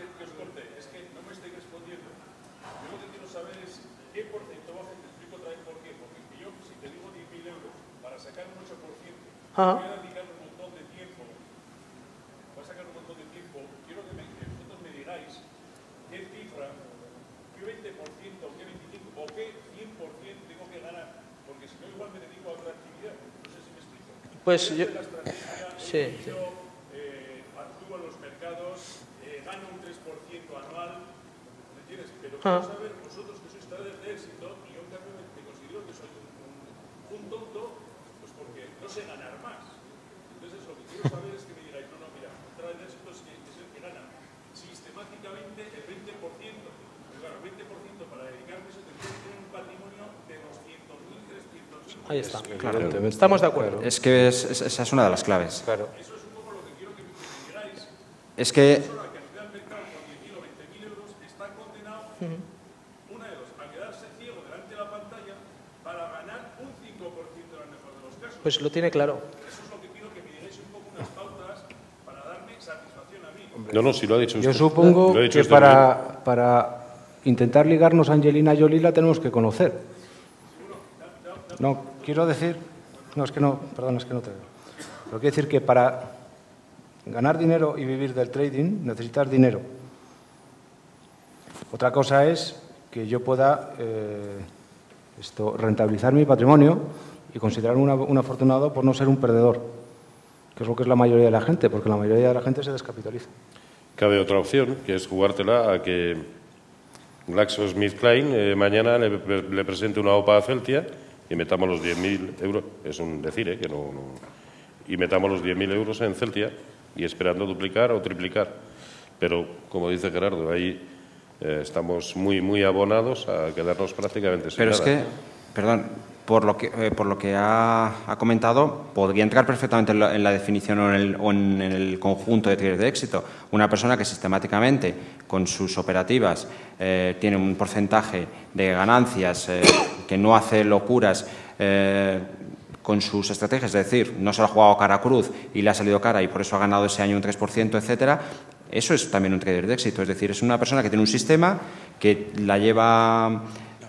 Ajá. Voy a dedicar un montón de tiempo, voy a sacar un montón de tiempo, quiero que vosotros me digáis qué cifra, qué 20%, qué 25% o qué 100% tengo que ganar, porque si no igual me dedico a otra actividad, no sé si me explico. Pues yo... Sí. Actúo en los mercados, gano un 3% anual, ¿me entiendes? Pero quiero saber vosotros que sois traders de éxito y yo en cambio me considero que soy un tonto, pues porque no sé ganar más. Entonces lo que quiero saber es que me digáis, no, mira, un trader de éxito es el que gana sistemáticamente el 20%. Pero claro, el 20% para dedicarme eso tendría que tener un patrimonio de 200.000, 300.000. Ahí está. Claro. Estamos de acuerdo. Es que esa es una de las claves. Claro. Eso es un poco lo que quiero que me digáis. Es que... Una persona que accede al mercado con 10.000 o 20.000 euros está condenado, una de dos, a quedarse ciego delante de la pantalla para ganar un 5% en el mejor de los casos. Pues lo tiene claro. Eso es lo que quiero que me digáis un poco unas pautas para darme satisfacción a mí. No, sí lo ha dicho usted. Yo supongo Lo ha dicho que usted para intentar ligarnos a Angelina Jolie la tenemos que conocer. No, quiero decir... No, es que no, perdón, es que no te veo. Pero quiero decir que para ganar dinero y vivir del trading necesitas dinero. Otra cosa es que yo pueda rentabilizar mi patrimonio y considerarme un afortunado por no ser un perdedor, que es lo que es la mayoría de la gente, porque la mayoría de la gente se descapitaliza. Cabe otra opción, que es jugártela a que GlaxoSmithKline mañana le presente una OPA a Celtia y metamos los 10.000 euros, es un decir, que no, y metamos los 10.000 euros en Celtia y esperando duplicar o triplicar. Pero, como dice Gerardo, ahí estamos muy abonados a quedarnos prácticamente sin nada. Pero es que, perdón, por lo que ha comentado, podría entrar perfectamente en la definición o en el conjunto de traders de éxito. Una persona que sistemáticamente, con sus operativas, tiene un porcentaje de ganancias, que no hace locuras con sus estrategias, es decir, no se lo ha jugado cara cruz y le ha salido cara y por eso ha ganado ese año un 3%, etcétera. Eso es también un trader de éxito, es decir, es una persona que tiene un sistema que la lleva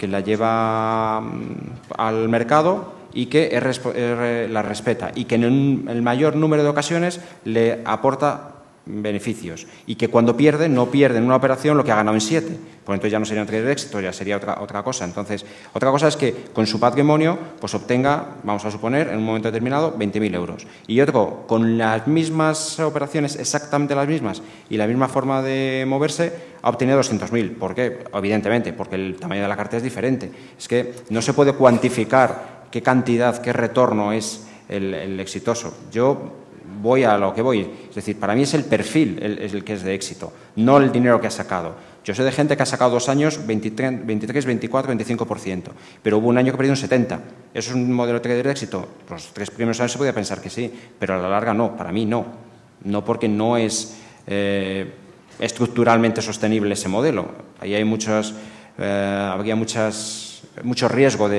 al mercado y que la respeta y que en el mayor número de ocasiones le aporta beneficios y que cuando pierde, no pierde en una operación lo que ha ganado en 7. Pues entonces ya no sería un trader de éxito, ya sería otra cosa. Entonces, otra cosa es que con su patrimonio pues obtenga, vamos a suponer, en un momento determinado, 20.000 euros. Y otro, con las mismas operaciones, exactamente las mismas, y la misma forma de moverse, ha obtenido 200.000. ¿Por qué? Evidentemente, porque el tamaño de la cartera es diferente. Es que no se puede cuantificar qué cantidad, qué retorno es el exitoso. Yo voy a lo que voy. Es decir, para mí es el perfil el que es de éxito, no el dinero que ha sacado. Yo sé de gente que ha sacado 2 años 23, 24, 25%, pero hubo un año que perdió un 70%. ¿Eso es un modelo de trader de éxito? Los 3 primeros años se podía pensar que sí, pero a la larga no, para mí no. No porque no es estructuralmente sostenible ese modelo. Ahí hay habría mucho riesgo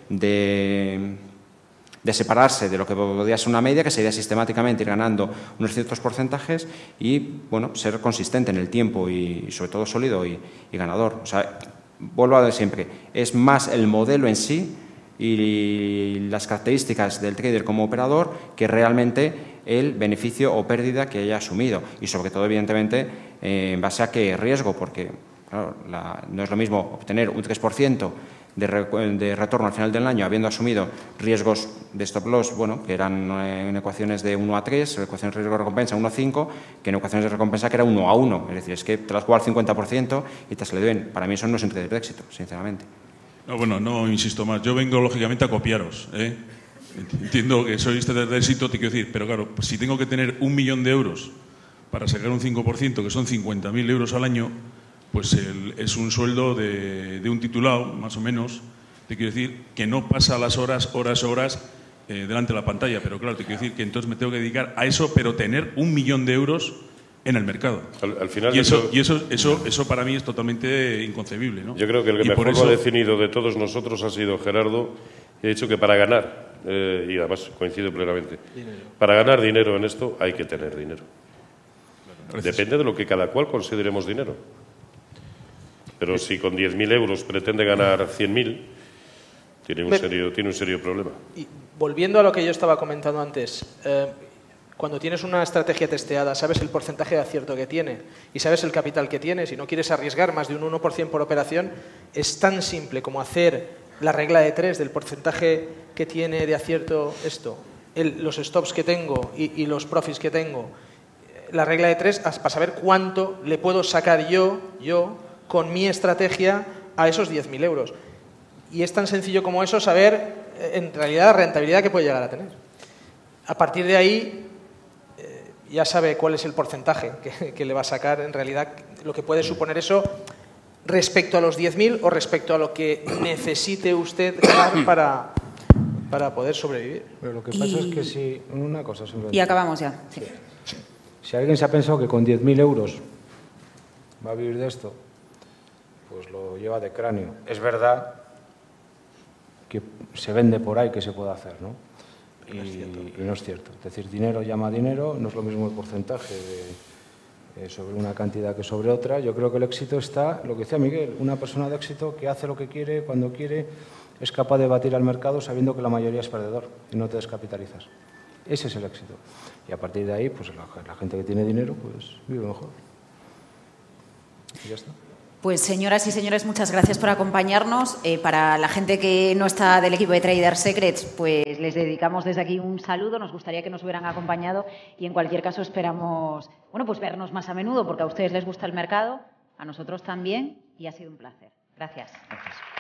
de separarse de lo que podría ser una media, que sería sistemáticamente ir ganando unos ciertos porcentajes y, bueno, ser consistente en el tiempo y sobre todo sólido y ganador. O sea, vuelvo a decir siempre, es más el modelo en sí y las características del trader como operador que realmente el beneficio o pérdida que haya asumido. Y sobre todo, evidentemente, en base a qué riesgo, porque claro, no es lo mismo obtener un 3% de retorno al final del año habiendo asumido riesgos de stop loss, bueno, que eran en ecuaciones de 1 a 3, ecuaciones de riesgo-recompensa 1 a 5, que en ecuaciones de recompensa que era 1 a 1. Es decir, es que te las juegas al 50% y te sale bien. Para mí eso no es un trader de éxito, sinceramente. No, bueno, no insisto más. Yo vengo, lógicamente, a copiaros. Entiendo que sois trader de éxito, te quiero decir, pero claro, pues si tengo que tener 1 millón de euros para sacar un 5%, que son 50.000 euros al año, pues es un sueldo de un titulado, más o menos. Te quiero decir que no pasa las horas delante de la pantalla, pero claro, te quiero decir que entonces me tengo que dedicar a eso, pero tener 1 millón de euros en el mercado. Al final y eso para mí es totalmente inconcebible, ¿no? Yo creo que el que mejor lo ha definido de todos nosotros ha sido Gerardo, y ha dicho que para ganar, y además coincido plenamente, para ganar dinero en esto hay que tener dinero. Depende de lo que cada cual consideremos dinero. Pero si con 10.000 euros pretende ganar 100.000, tiene un serio problema. Y volviendo a lo que yo estaba comentando antes, cuando tienes una estrategia testeada, sabes el porcentaje de acierto que tiene y sabes el capital que tienes y no quieres arriesgar más de un 1% por operación, es tan simple como hacer la regla de 3 del porcentaje que tiene de acierto esto, los stops que tengo y los profits que tengo, la regla de 3 para saber cuánto le puedo sacar yo con mi estrategia a esos 10.000 euros. Y es tan sencillo como eso saber en realidad la rentabilidad que puede llegar a tener. A partir de ahí ya sabe cuál es el porcentaje que le va a sacar en realidad, lo que puede suponer eso respecto a los 10.000 o respecto a lo que necesite usted ganar para poder sobrevivir. Pero lo que pasa es que si... Una cosa simplemente. Y acabamos ya. Sí. Si alguien se ha pensado que con 10.000 euros va a vivir de esto, pues lo lleva de cráneo. Es verdad que se vende por ahí que se puede hacer, ¿no? Y no es cierto. Es decir, dinero llama dinero, no es lo mismo el porcentaje sobre una cantidad que sobre otra. Yo creo que el éxito está, lo que decía Miguel, una persona de éxito que hace lo que quiere, cuando quiere, es capaz de batir al mercado sabiendo que la mayoría es perdedor y no te descapitalizas. Ese es el éxito. Y a partir de ahí, pues la gente que tiene dinero, pues vive mejor. Y ya está. Pues señoras y señores, muchas gracias por acompañarnos. Para la gente que no está del equipo de Trader Secrets, pues les dedicamos desde aquí un saludo. Nos gustaría que nos hubieran acompañado y en cualquier caso esperamos, bueno, pues vernos más a menudo porque a ustedes les gusta el mercado, a nosotros también y ha sido un placer. Gracias.